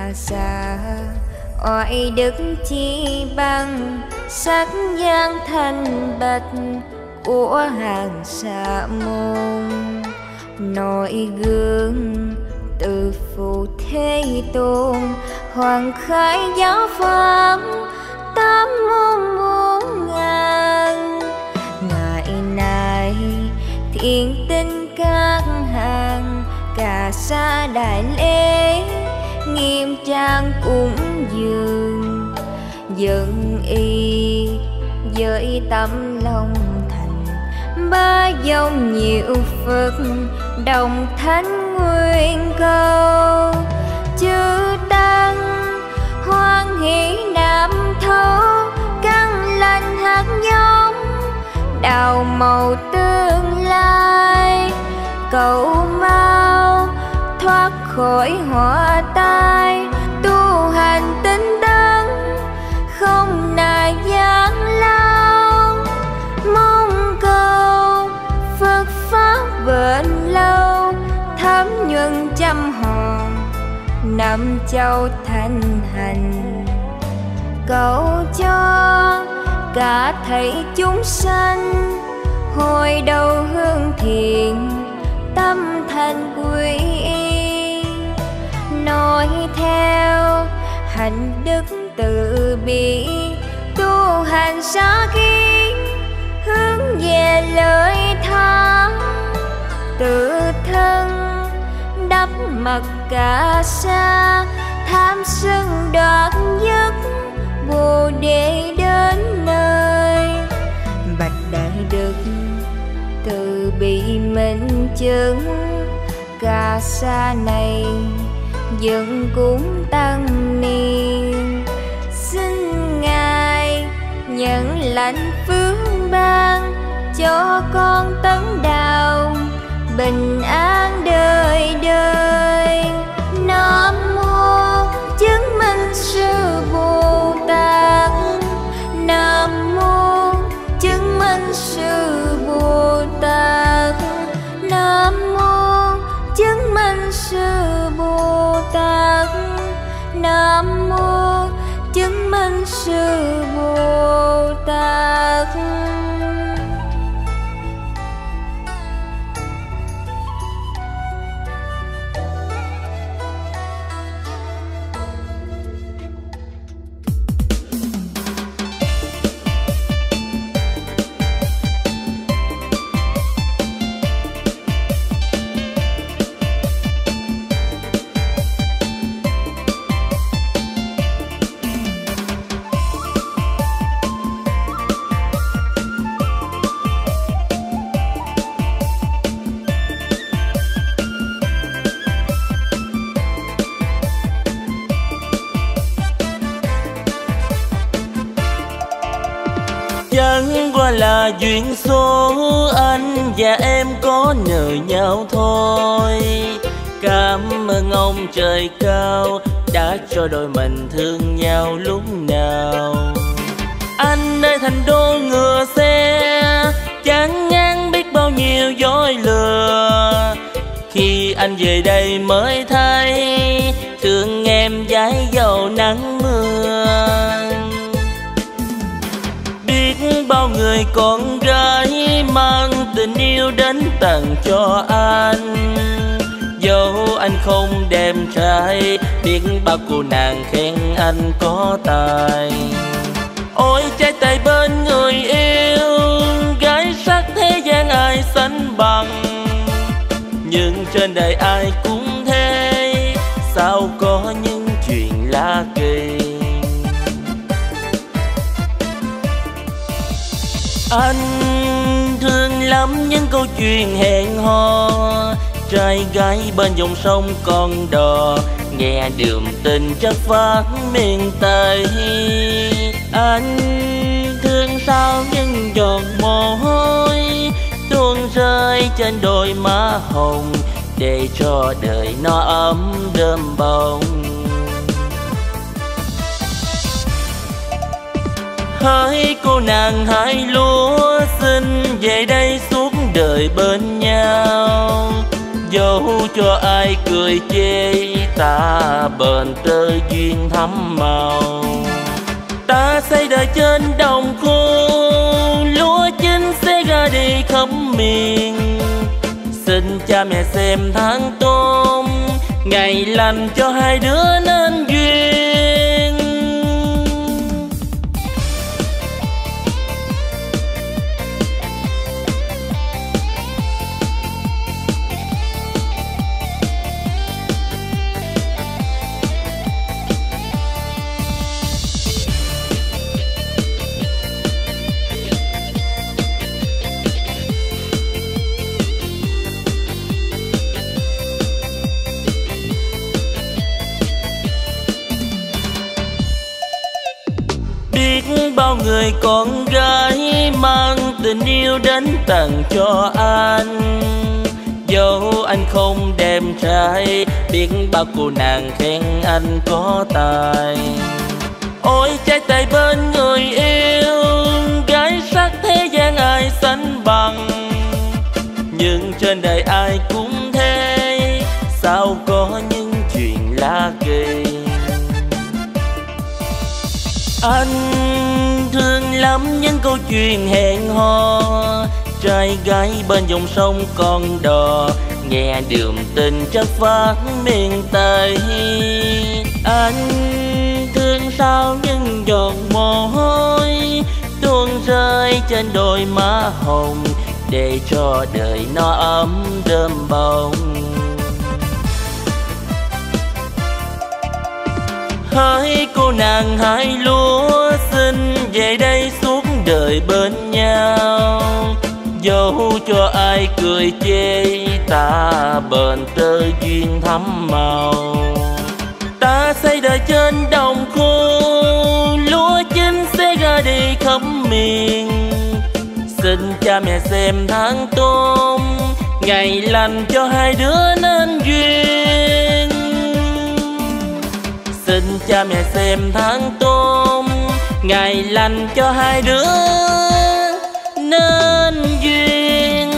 mà xa. Oai đức chi bằng sắc gian thanh bạch của hàng Sa môn. Noi gương từ phụ Thế Tôn, hoàng khai giáo pháp tám môn muôn ngàn. Ngày nay thiện tinh các hàng Cà Sa đại lễ, nghiêm trang cúng dường dân y với tấm lòng thành. Ba dòng nhiều Phật đồng thánh nguyện cầu, chư tăng hoan hỷ nam thấu căn lành hạt giống đào màu tương lai. Cầu mau thoát khỏi họa tai, tu hành tinh tấn không nài gian lao. Mong cầu Phật pháp bền lâu, thấm nhuần trăm hòn năm châu thành hành. Cầu cho cả thảy chúng sanh hồi đầu hương thiện, tâm thành quy y. Nói theo hạnh đức từ bi, tu hành xá kiến hướng về lợi tha. Tự thân đắp mặt Cà Sa, tham sân đoạt giấc Bồ Đề đến nơi. Bạch đại đức từ bi minh chứng, Cà Sa này dân cúng tăng ni. Xin Ngài nhận lãnh phước ban cho con tấn đạo bình an đời đời. Nam mô chứng minh sư Bồ Tát, Nam mô chứng minh sư Bồ Tát, Nam mô chứng minh sư Bồ Tát, Nam mô chứng minh sư Bồ Tát. Chẳng qua là duyên số, anh và em có nợ nhau thôi. Cảm ơn ông trời cao đã cho đôi mình thương nhau lúc nào. Anh nơi thành đô ngựa xe, chẳng ngán biết bao nhiêu dối lừa. Khi anh về đây mới thấy thương em dãi dầu nắng mưa. Biết bao người con gái mang tình yêu đến tặng cho anh. Dẫu anh không đẹp trai, biết bao cô nàng khen anh có tài. Ôi trái tay bên người yêu, gái sắc thế gian ai sánh bằng. Nhưng trên đời ai cũng thế, sao có những chuyện lạ kỳ. Anh thương lắm những câu chuyện hẹn hò, trai gái bên dòng sông con đò, nghe đường tình chất phát miền Tây. Anh thương sao những giọt mồ hôi tuôn rơi trên đôi má hồng, để cho đời nó ấm đơm bông. Hỡi cô nàng hai lúa, xin về đây suốt đời bên nhau. Dẫu cho ai cười chê, ta bền tơ duyên thắm màu. Ta xây đời trên đồng khô, lúa chín sẽ ra đi khắp miền. Xin cha mẹ xem tháng tôm, ngày lành cho hai đứa nên duyên. Biết bao người con gái mang tình yêu đến tặng cho anh. Dẫu anh không đẹp trai, biết bao cô nàng khen anh có tài. Ôi trái tay bên người yêu, gái sắc thế gian ai sánh bằng. Nhưng trên đời ai cũng thế, sao có những chuyện lạ kỳ. Anh thương lắm những câu chuyện hẹn hò, trai gái bên dòng sông con đò, nghe đường tình chất phát miền Tây. Anh thương sao những giọt mồ hôi tuôn rơi trên đôi má hồng, để cho đời nó ấm đơm bông. Hỡi cô nàng hai lúa, xin về đây suốt đời bên nhau. Dẫu cho ai cười chê, ta bền tơ duyên thắm màu. Ta xây đời trên đồng khô, lúa chín sẽ ra đi khắp miền. Xin cha mẹ xem tháng tôm, ngày lành cho hai đứa nên duyên. Xin cha mẹ xem tháng tôm, ngày lành cho hai đứa nên duyên.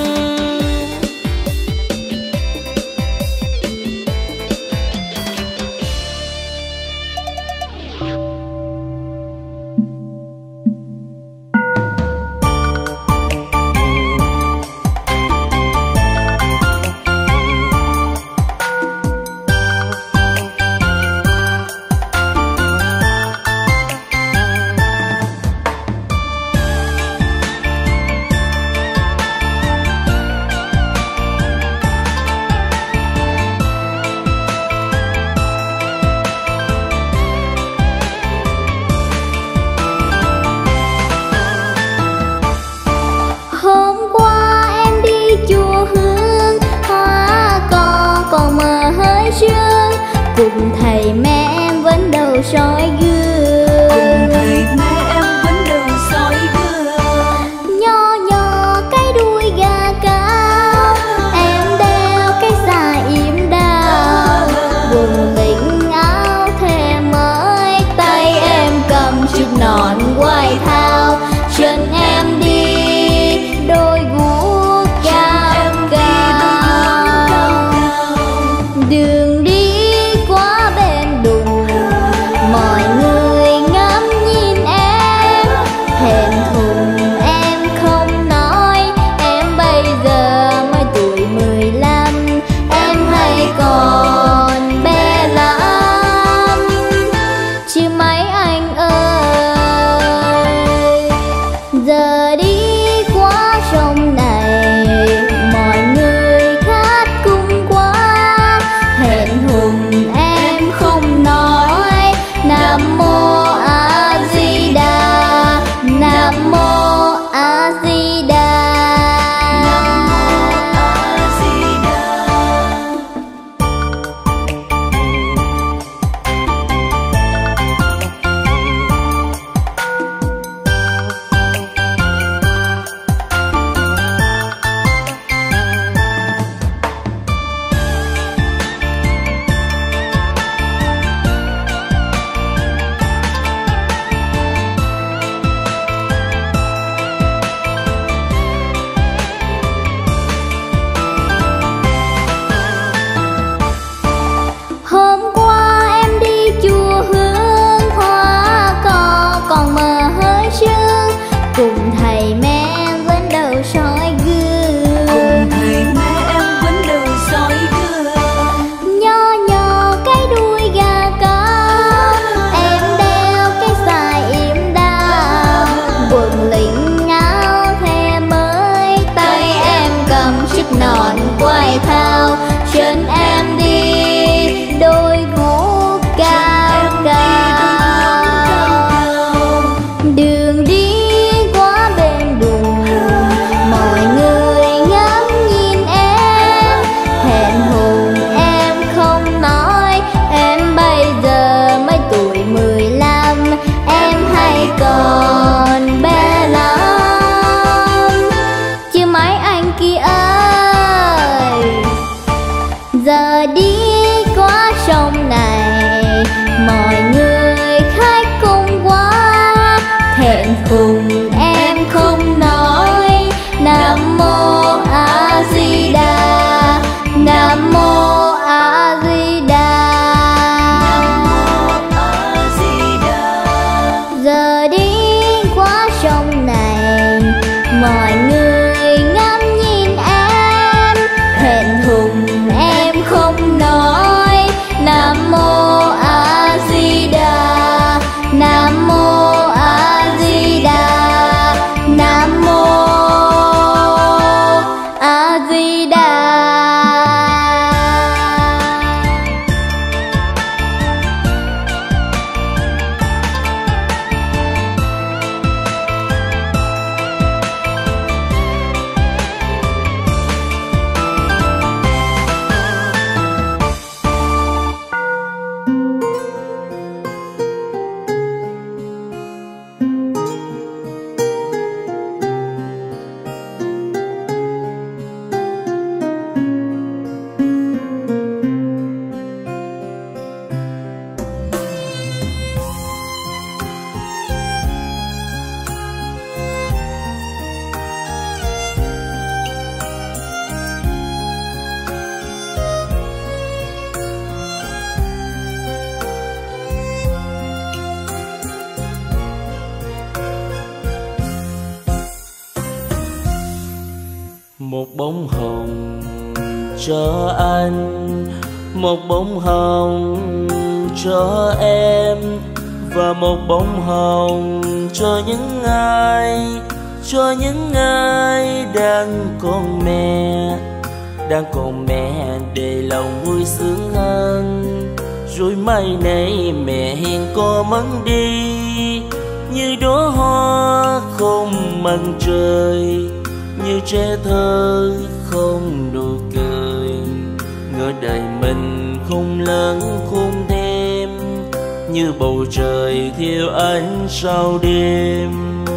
một bông hồng cho anh, một bông hồng cho em, và một bông hồng cho những ai, cho những ai đang còn mẹ, đang còn mẹ để lòng vui sướng hơn. Rồi mai này mẹ hiền có mất đi, như đóa hoa không mặn trời, như trẻ thơ không nụ cười. Ngỡ đời mình không lớn không thêm, như bầu trời thiếu ánh sao đêm.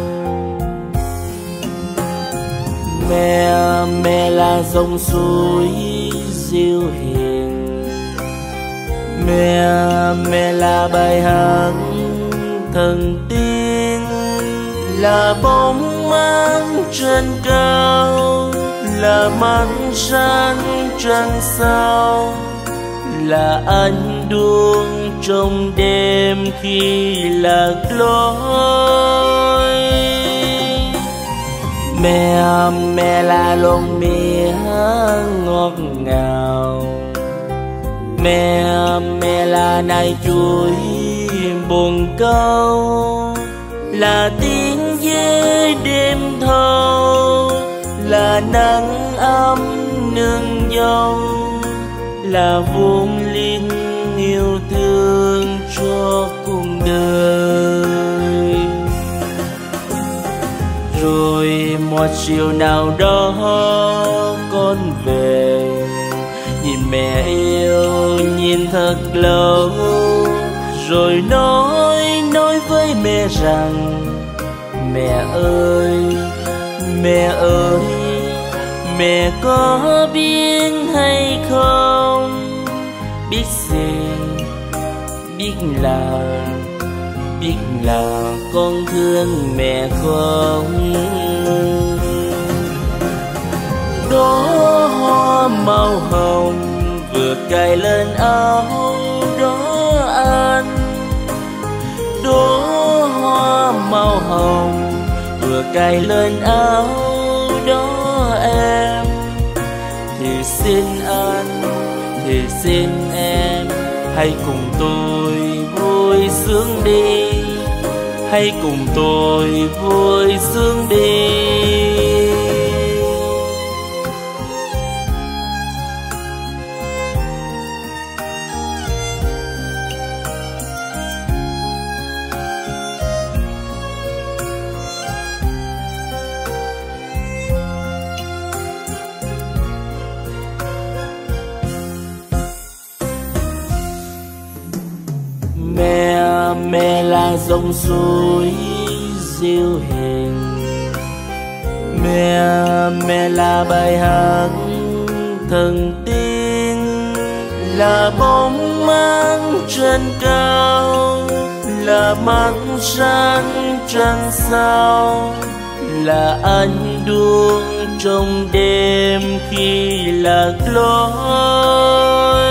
Mẹ, mẹ là dòng suối dịu hiền, mẹ, mẹ là bài hát thần tiên, là bóng máng trên cao, là mắt sáng trăng sao, là ánh đuông trong đêm khi lạc lối. Mẹ, mẹ là lon mía ngọt ngào, mẹ, mẹ là nai chuối buồn câu, là tiếng dê đêm thâu, là nắng ấm nương dâu, là vun liên yêu thương cho cuộc đời. Rồi một chiều nào đó con về, nhìn mẹ yêu nhìn thật lâu, rồi nói nói với mẹ rằng mẹ ơi, mẹ ơi, mẹ có biết hay không, biết gì, biết là, biết là con thương mẹ không. Đó hoa màu hồng vừa cài lên áo đó anh, đó hoa màu hồng vừa cài lên áo đó em. Thì xin anh, thì xin em, hãy cùng tôi vui sướng đi, hãy cùng tôi vui sướng đi. Mẹ, mẹ là dòng suối dịu hiền, mẹ, mẹ là bài hát thần tiên, là bóng máng trên cao, là mắt sáng trăng sao, là ánh đuông trong đêm khi lạc lối.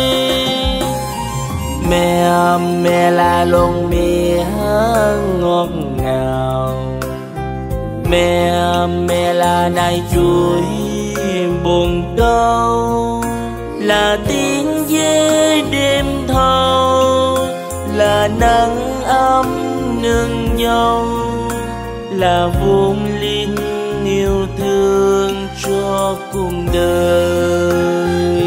Mẹ, mẹ là lon mía ngọt ngào, mẹ, mẹ là nai chuối buồn câu, là tiếng dê đêm thâu, là nắng ấm nương nhau, là vun liên yêu thương cho cuộc đời.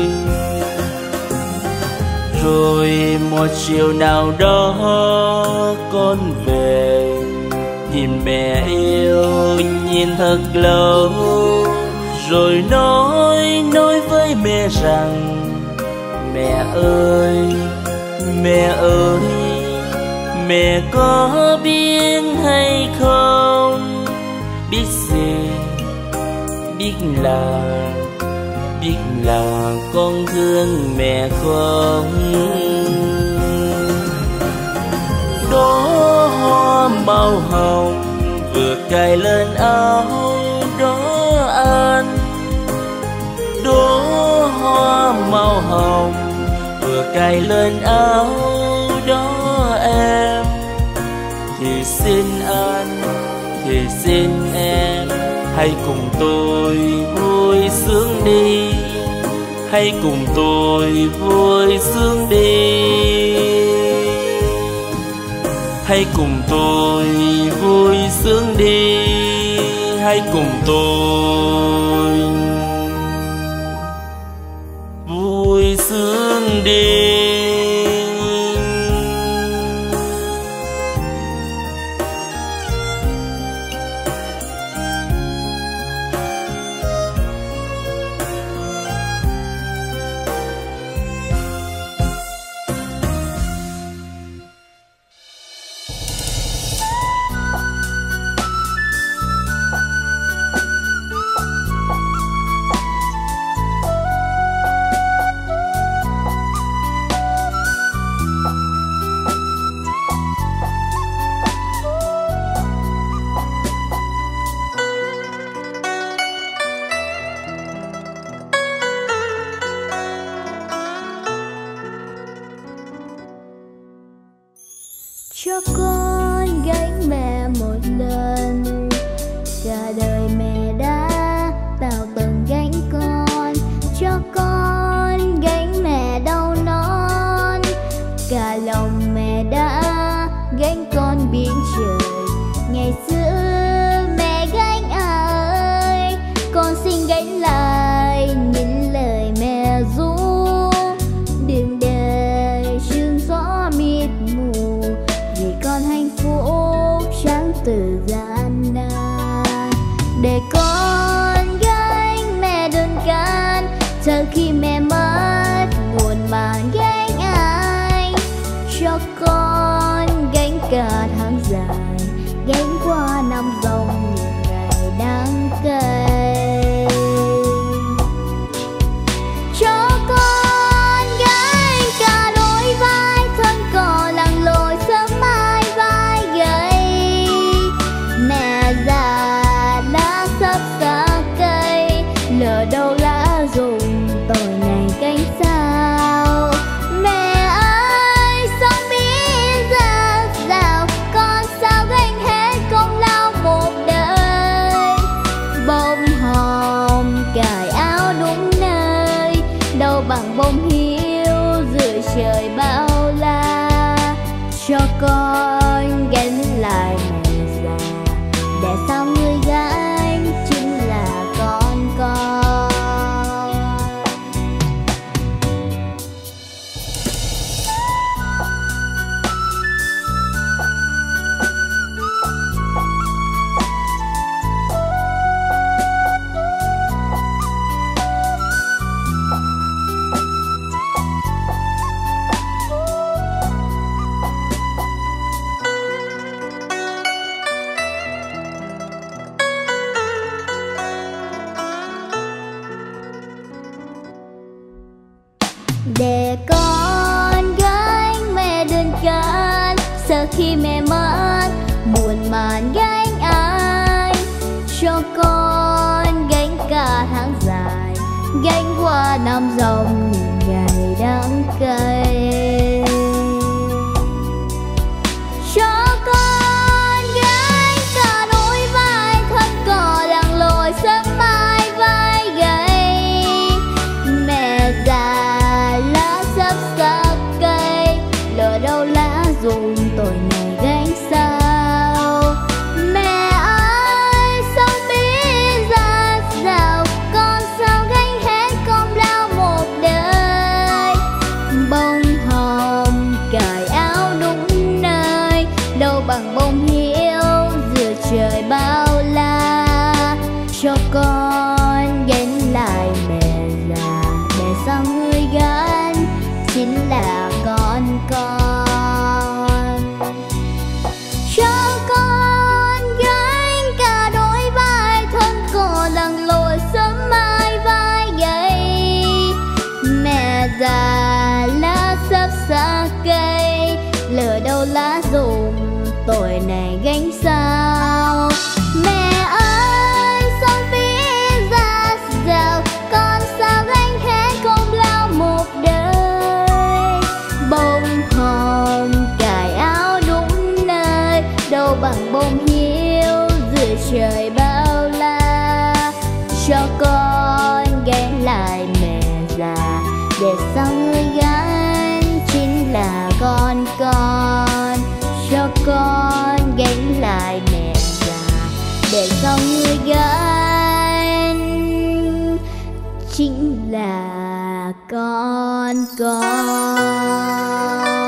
Rồi một chiều nào đó con về, nhìn mẹ yêu nhìn thật lâu, rồi nói nói với mẹ rằng mẹ ơi, mẹ ơi, mẹ có biết hay không, biết gì, biết là, biết là con thương mẹ không. Đó hoa màu hồng vừa cài lên áo đó anh, đó hoa màu hồng vừa cài lên áo đó em. Thì xin anh, thì xin em, hãy cùng tôi vui sướng đi, hãy cùng tôi vui sướng đi. Hãy cùng tôi vui sướng đi, hãy cùng tôi vui sướng đi. Cho con gánh mẹ một lần, cả đời mẹ đã tạo từng gánh con. Cho con gánh mẹ đau non, cả lòng mẹ đã gánh con biển trời. Ngày xưa mẹ gánh ai, con xin gánh lại những lời mẹ ru. Đừng để sương gió mịt mù, vì con hạnh phúc chẳng từ gian nan. Để con gánh mẹ đơn can, chờ khi mẹ mất muộn màng gánh ai. Cho con gánh cả tháng dài, gánh qua năm dòng những ngày đắng cay. Cho con gánh cả đôi vai, thân cò lặn lội sớm mai vai gầy. Mẹ già đã sắp xa cây, lỡ đâu lá rụng tội này cánh sao. Mẹ ơi sao biết ra sao, con sao gánh hết công lao một đời. Bông hồng cài áo đúng nơi, đâu bằng bông hiếu giữa trời bao la. Cho con gánh lại mẹ già, để sau người gánh chính là con con. Để con gánh mẹ đơn can, sợ khi mẹ mất muộn màn gánh ai. Cho con gánh cả tháng dài, gánh qua năm dòng những ngày đắng cay. Cho con gánh cả đôi vai, thân cò lặn lội sớm mai vai gầy. Mẹ già lá sắp xa cây, lỡ đâu lá rụng tội này gánh sao. Mẹ ơi sao biết ra sao, con sao gánh hết công lao một đời. Bông hồng cài áo đúng nơi, đâu bằng bông hiếu giữa trời bao la. Cho con gánh lại mẹ già, để sau người gánh chính là con con. Cho con gánh cả đôi vai, thân cò lặn lội sớm mai vai gầy. Mẹ già lá sắp xa cây, lỡ đâu lá rụng tội này gánh sao. Mẹ ơi sao biết ra sao, con sao gánh hết công lao một đời. Bông hồng cài áo đúng nơi, đâu bằng bông hiếu giữa trời bao la. Cho con con con.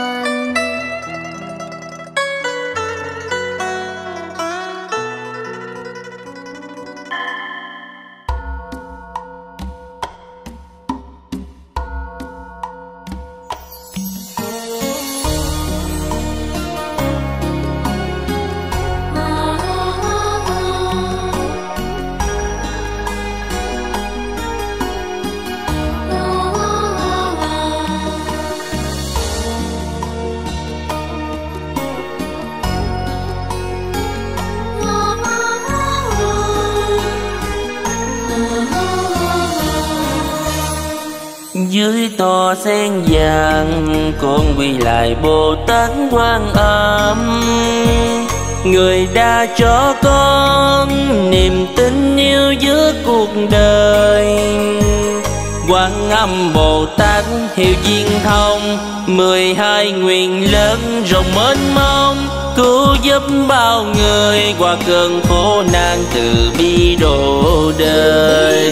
Dưới tòa sen vàng con quy lại Bồ Tát Quan Âm, người đã cho con niềm tin yêu giữa cuộc đời. Quan Âm Bồ Tát hiệu duyên thông, mười hai nguyện lớn rộng mênh mông, cứu giúp bao người qua cơn khổ nạn từ bi độ đời.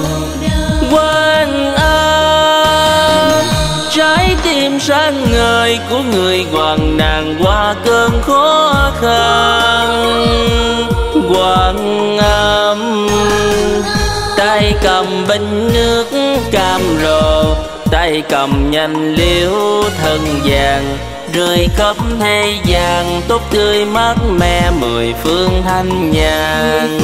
Quan Âm trái tim sáng ngời của người hoạn nạn qua cơn khó khăn. Quan Âm tay cầm bình nước cam rồ, tay cầm nhanh liễu thân vàng, rơi khắp thế gian tốt tươi mát mẻ mười phương thanh nhàn.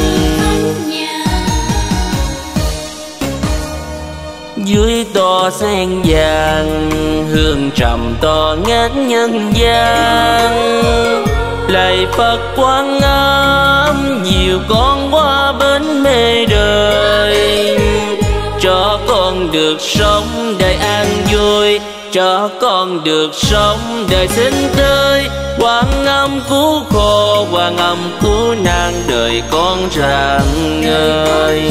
Dưới tòa sen vàng hương trầm to ngát nhân gian, lạy Phật Quan Âm dìu con qua bến mê đời, cho con được sống đời an vui, cho con được sống đời xinh tươi. Quan Âm cứu khổ, Quan Âm cứu nạn, đời con rạng ngời.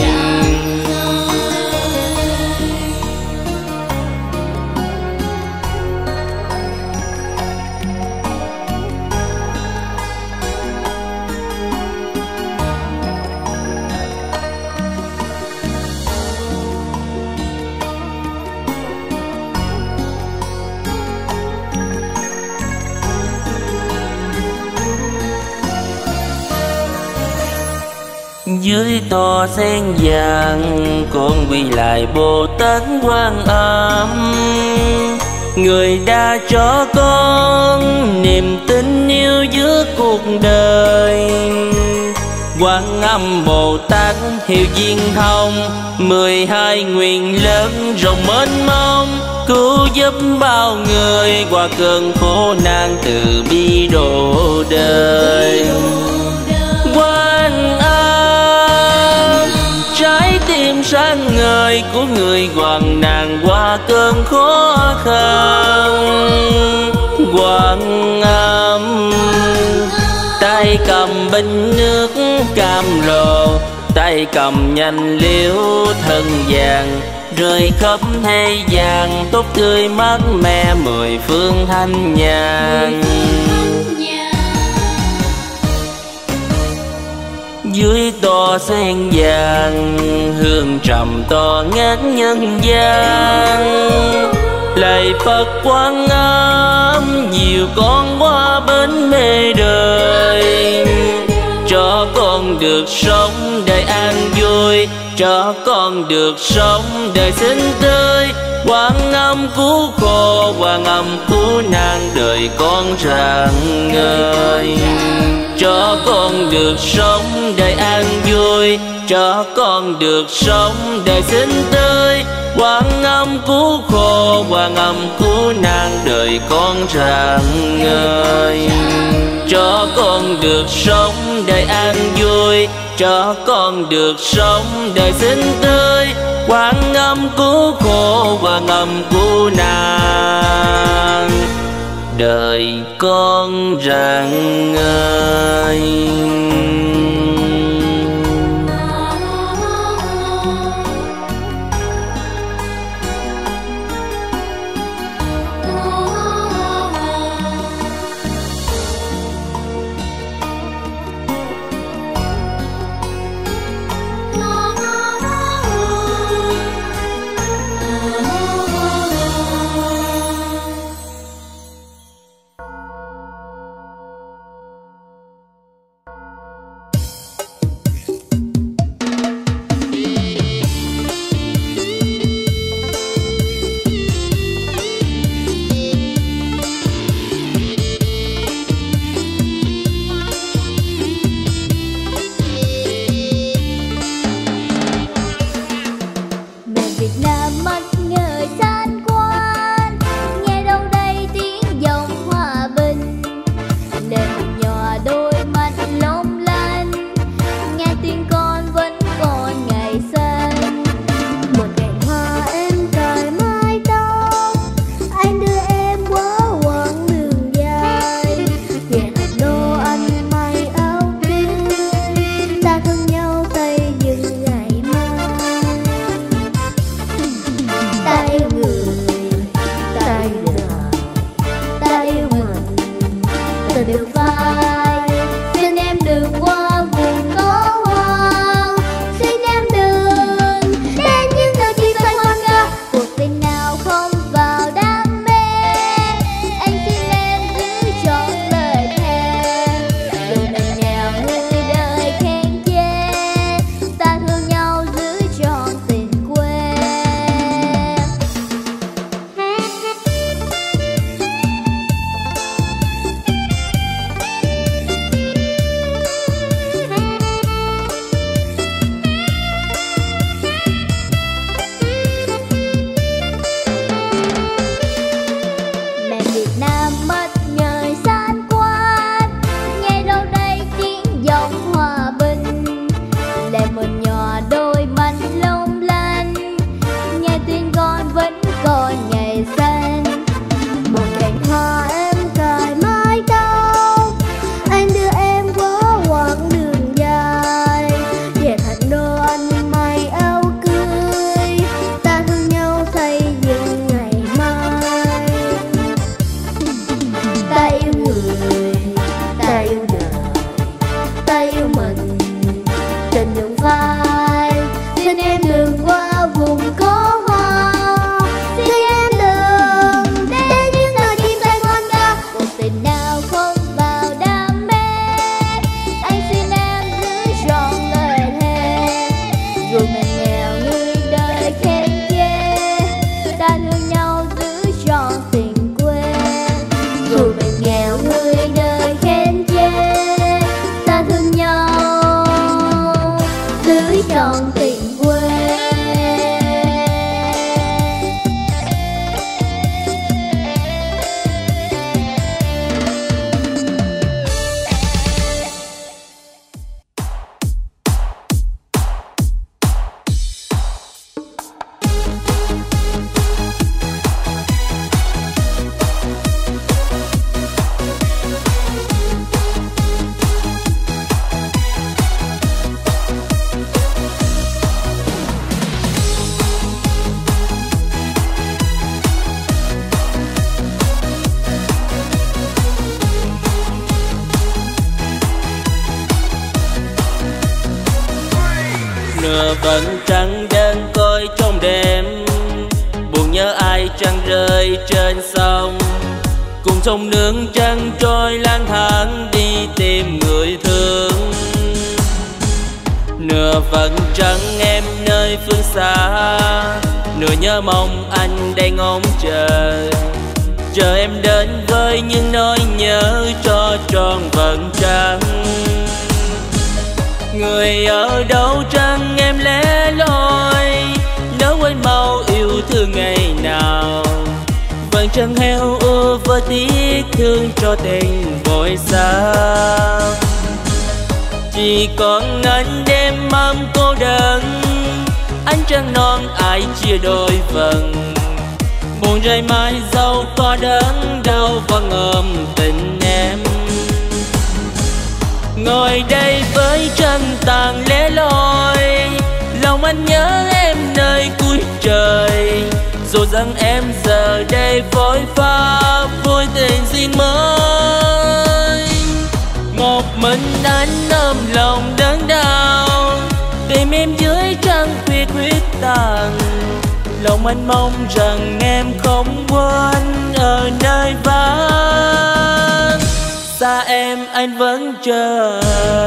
Dưới tòa sen vàng con quy lại Bồ Tát Quan Âm, người đã cho con niềm tin yêu giữa cuộc đời. Quan Âm Bồ Tát hiệu duyên thông, mười hai nguyện lớn rộng mênh mông, cứu giúp bao người qua cơn khổ nạn từ bi độ đời. Quan Âm trái tim sáng ngời của người hoạn nạn qua cơn khó khăn. Quan Âm tay cầm bình nước cam rồ, tay cầm nhanh liễu thân vàng, rơi khắp thế gian tốt tươi mát mẻ mười phương thanh nhàn. Dưới tòa sen vàng hương trầm to ngát nhân gian, lạy Phật Quan Âm dìu con qua bến mê đời, cho con được sống đời an vui, cho con được sống đời xinh tươi. Quan Âm cứu khổ, Quan Âm cứu nạn, đời con rạng ngời. Cho con được sống đời an vui, cho con được sống đời xinh tươi. Quan Âm cứu khổ, Quan Âm cứu nạn, đời con rạng ngời. Cho con được sống đời an vui, cho con được sống đời xinh tươi. Quan Âm cứu khổ, Quan Âm cứu nạn, đời con rạng ngời. vẫn trắng đơn côi trong đêm, buồn nhớ ai trăng rơi trên sông, cùng sông nước trăng trôi lang thang đi tìm người thương. Nửa vẫn trắng em nơi phương xa, nửa nhớ mong anh đang ngóng chờ, chờ em đến với những nỗi nhớ cho tròn vẫn trắng. Người ở đâu trăng em lẻ loi, nếu quên mau yêu thương ngày nào, vẫn trăng heo ưa với tiếc thương cho tình vội xa. Chỉ còn anh đêm mâm cô đơn, ánh trăng non ai chia đôi phần, buồn rơi mãi dẫu có đớn đau vẫn ôm tình em. Ngồi đây với chân tàn lẻ loi, lòng anh nhớ em nơi cuối trời, dù rằng em giờ đây vội pha vui tình riêng mới. Một mình anh ôm lòng đớn đau, tìm em dưới trăng khuya khuyết tàn, lòng anh mong rằng em không quên ở nơi vắng, xa em anh vẫn chờ.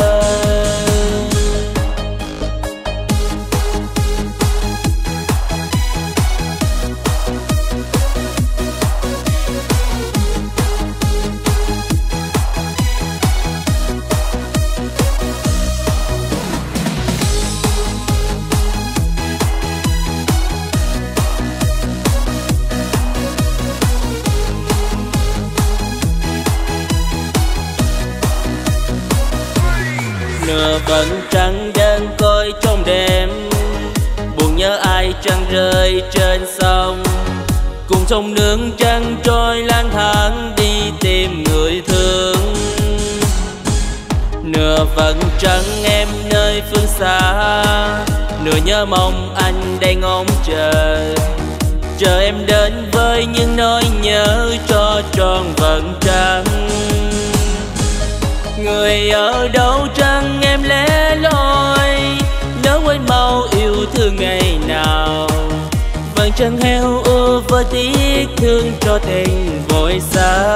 Nửa vẫn trắng đơn côi trong đêm, buồn nhớ ai trăng rơi trên sông, cùng sông nước trăng trôi lang thang đi tìm người thương. Nửa vẫn trắng em nơi phương xa, nửa nhớ mong anh đang ngóng chờ, chờ em đến với những nỗi nhớ cho tròn vẫn trắng. Người ở đâu trăng em lẻ loi, nếu quên mau yêu thương ngày nào, vẫn trăng heo ưa với tiếc thương cho tình vội xa.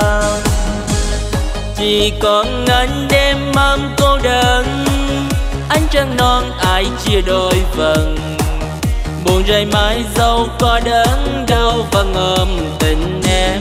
Chỉ còn anh đêm mâm cô đơn, ánh trăng non ai chia đôi phần, buồn rơi mãi dẫu có đớn đau vẫn ôm tình em.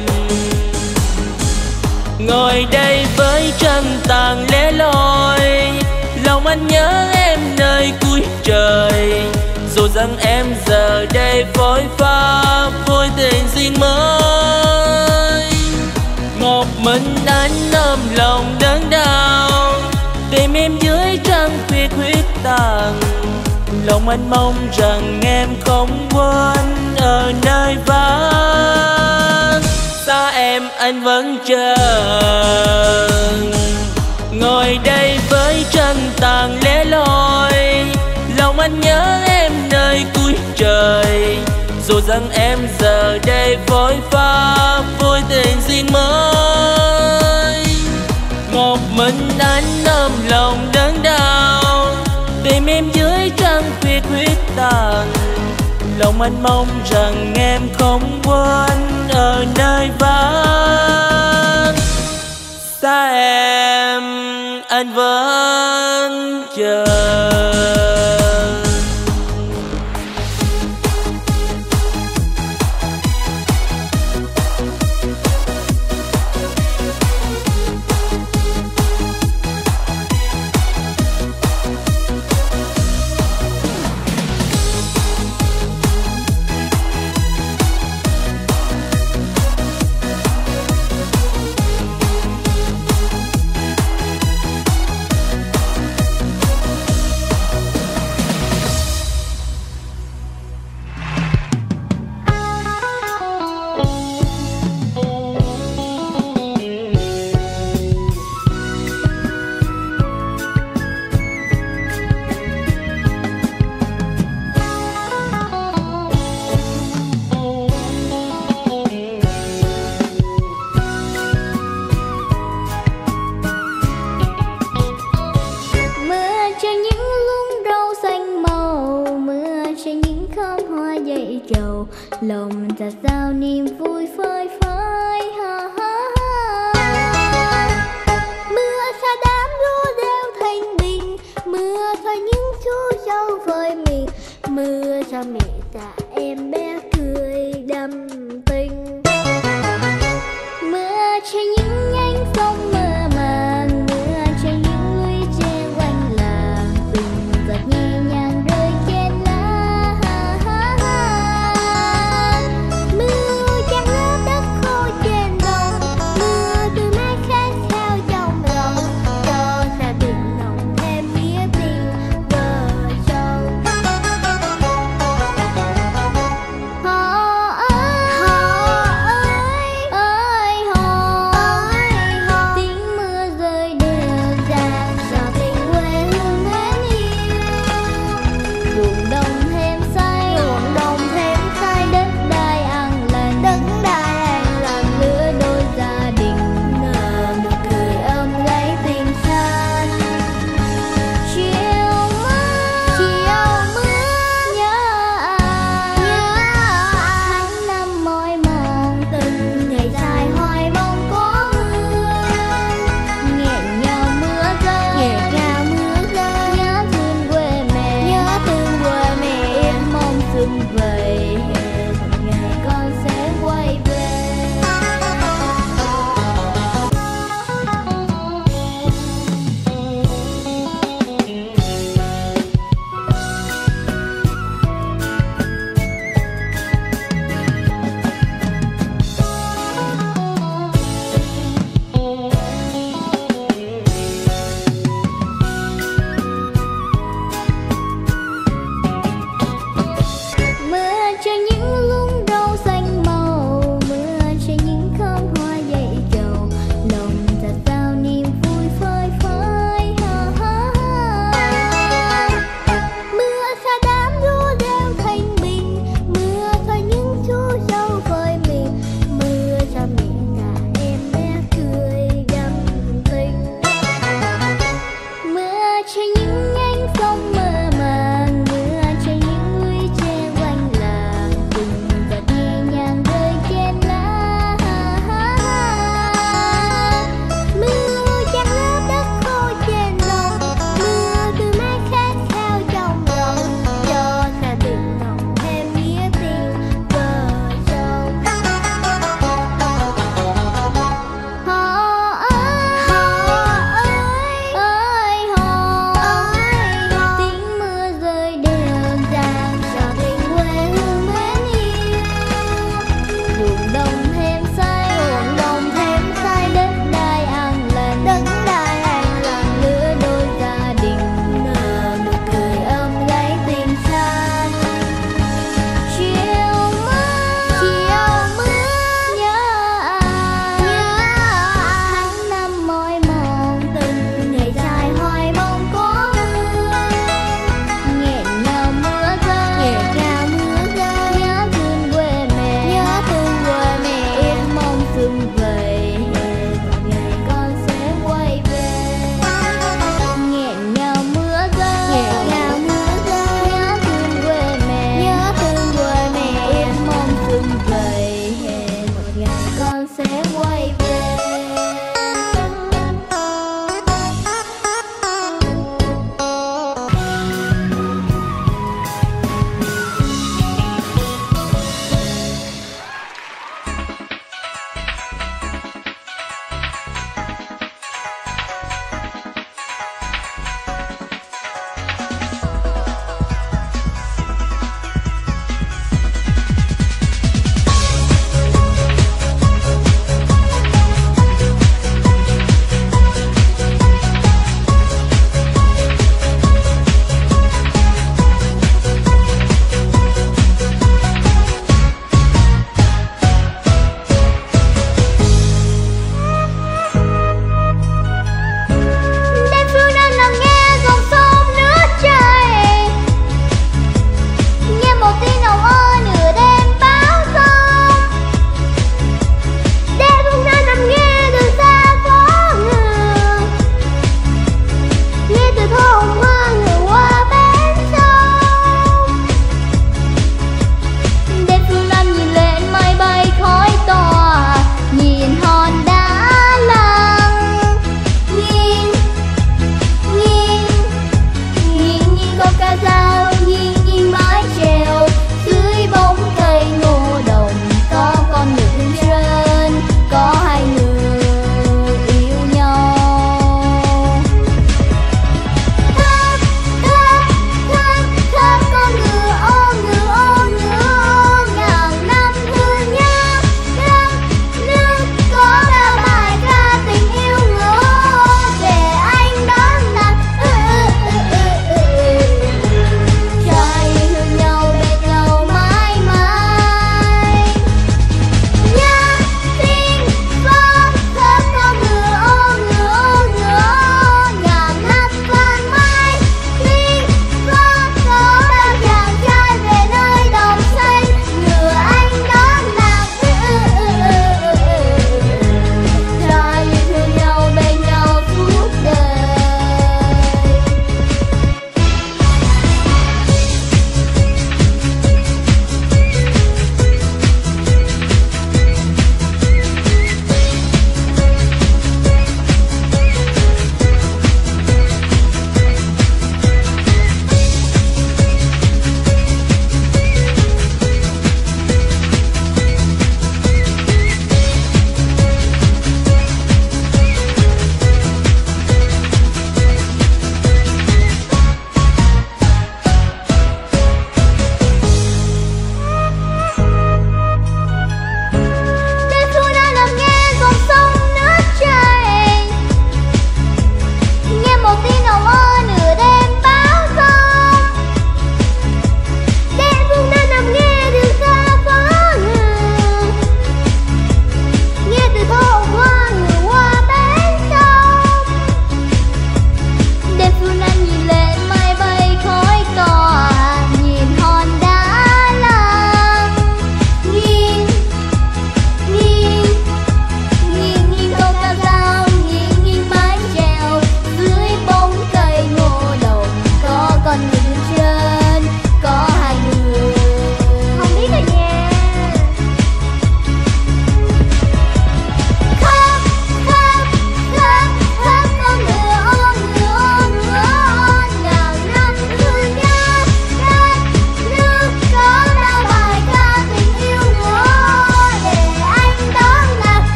Ngồi đây với chân tàn lẻ loi, lòng anh nhớ em nơi cuối trời, dù rằng em giờ đây vội pha vui tình riêng mới. Một mình anh ôm lòng đớn đau, tìm em dưới trăng khuya khuyết tàn, lòng anh mong rằng em không quên ở nơi vắng, xa em anh vẫn chờ. Ngồi đây với chân tàn lẻ loi, lòng anh nhớ em nơi cuối trời, dù rằng em giờ đây vội pha vui tình riêng mới. Một mình anh ôm lòng đớn đau, tìm em dưới trăng khuya khuyết tàn, lòng anh mong rằng em không quên ở nơi vắng, xa em anh vẫn chờ.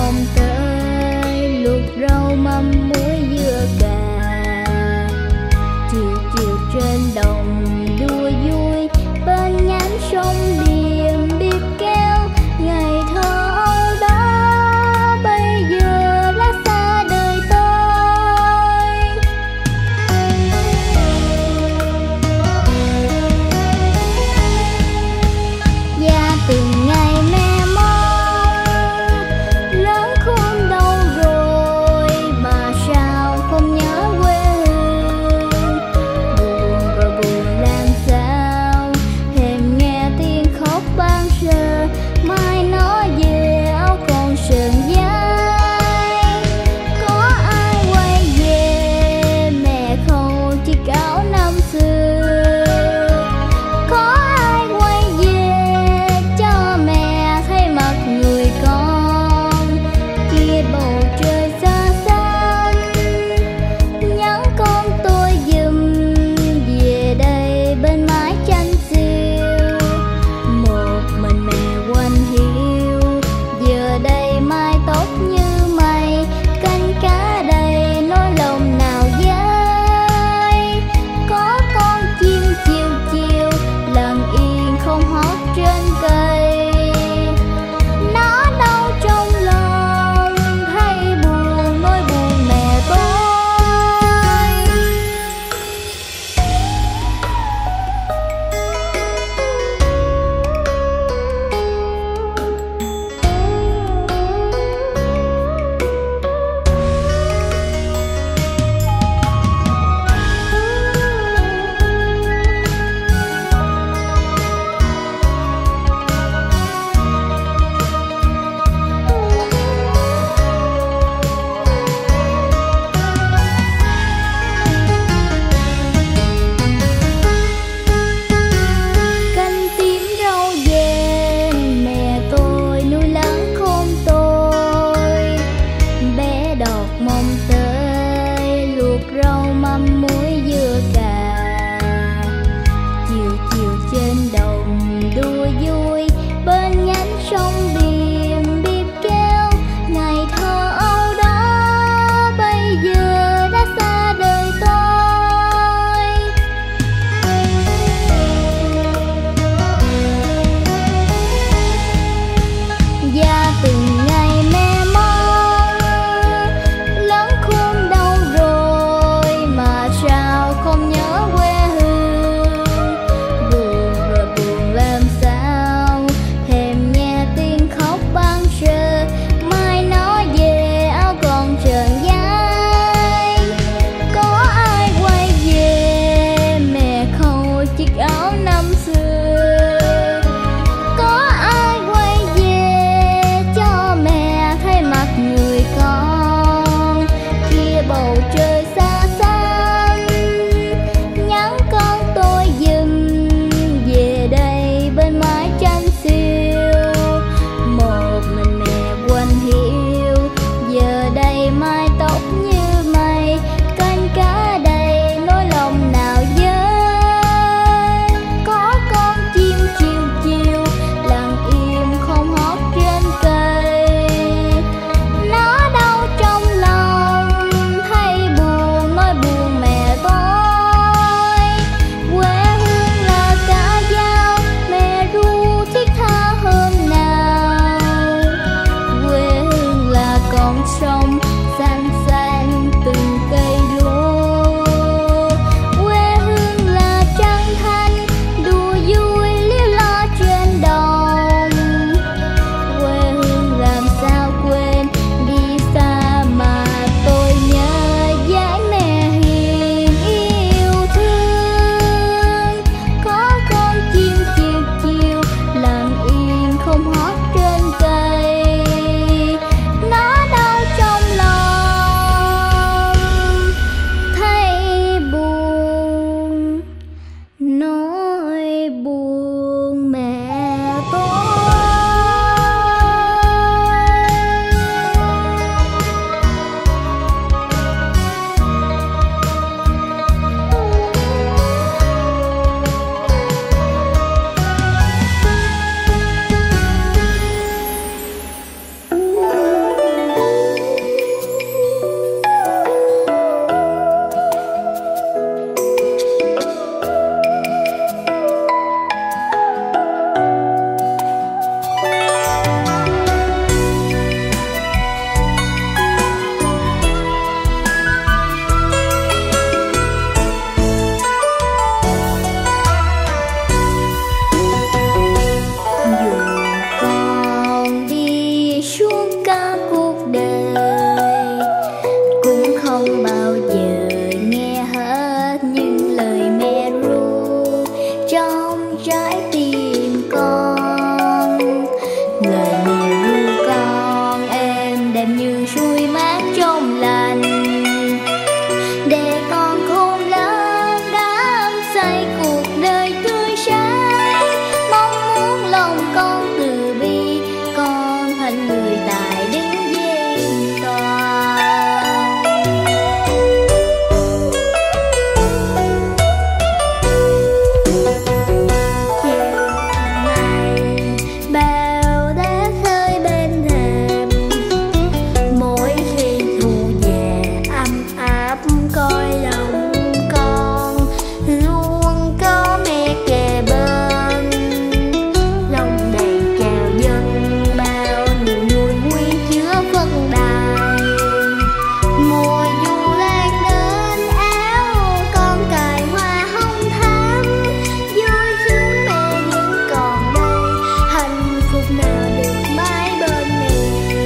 mong tới luộc rau mắm muối dưa cà. Chiều chiều trên đồng đua vui bên nhánh sông Điềm biết kéo ngày thơ âu đó bây giờ lá xa đời tôi. Và từng ngày mẹ mong lớn khôn đâu rồi mà sao tươi mát trong lành, để con khôn lớn đắm say cuộc đời tươi sáng. Mong muốn lòng con từ bi, con thành người tài đứng vẹn toàn. Bao đá rơi bên thềm, mỗi khi thu về ấm áp coi lòng con, luôn có mẹ kề bên, lòng đầy trào dâng bao niềm vui nguyên chứa phân đài. Mùa du lan đến áo con cài hoa hồng thắm, vui sướng mẹ vẫn còn đây, hạnh phúc nào được mãi bên mẹ.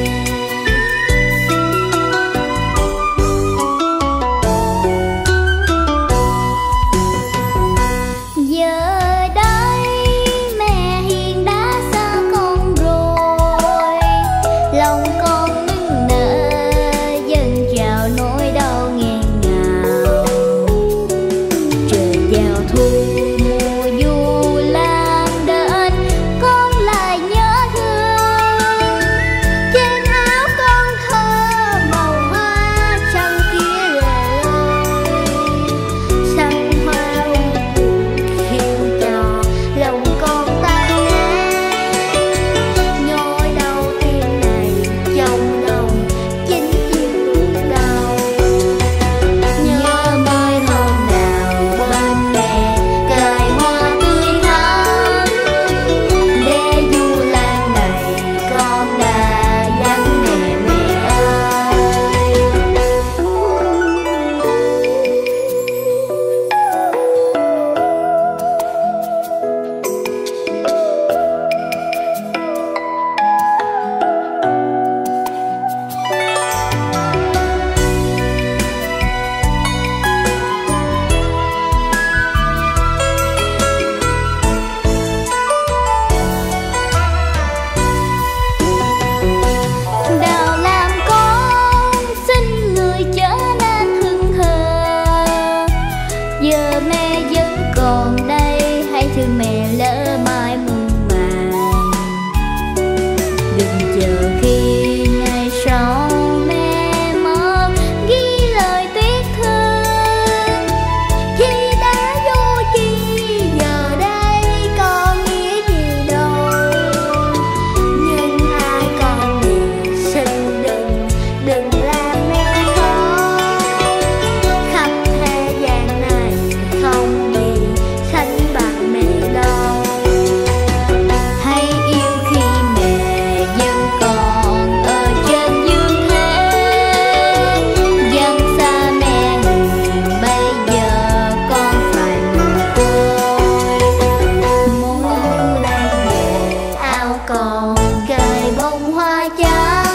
Giờ đây mẹ hiền đã xa con rồi, lòng con nức nở dâng trào nỗi đau nghẹn ngào. Trời vào thu mùa du lan đến, con lại nhớ thương. Trên áo con thơ màu hoa trăng kia lệ loi, xanh hoa khiêu trò lòng con tan nát. Nhói đau tim này trong lòng chính chiều đau. Nhớ mai hôm nào bên mẹ cài hoa tươi thắm, để du lan này con đã dắt mẹ mẹ ơi. Đào làm con xin người trở nên hững hờ, giờ mẹ vẫn còn đây, hãy thương mẹ lỡ mai muôn màng. Đừng chờ khi ngày sau mẹ mất, ghi lời tiếc thương. Khi đã vô chi giờ đây còn nghĩa gì đâu, nhưng hai con mẹ xin đừng đừng làm mẹ khó. Khắp thế gian này không gì sánh bằng mẹ đâu. Hãy yêu khi mẹ vẫn còn ở trên dương thế, dần xa mẹ hiền bây giờ con phải mồ côi. Mỗi lần về áo còn cài bông hoa trắng,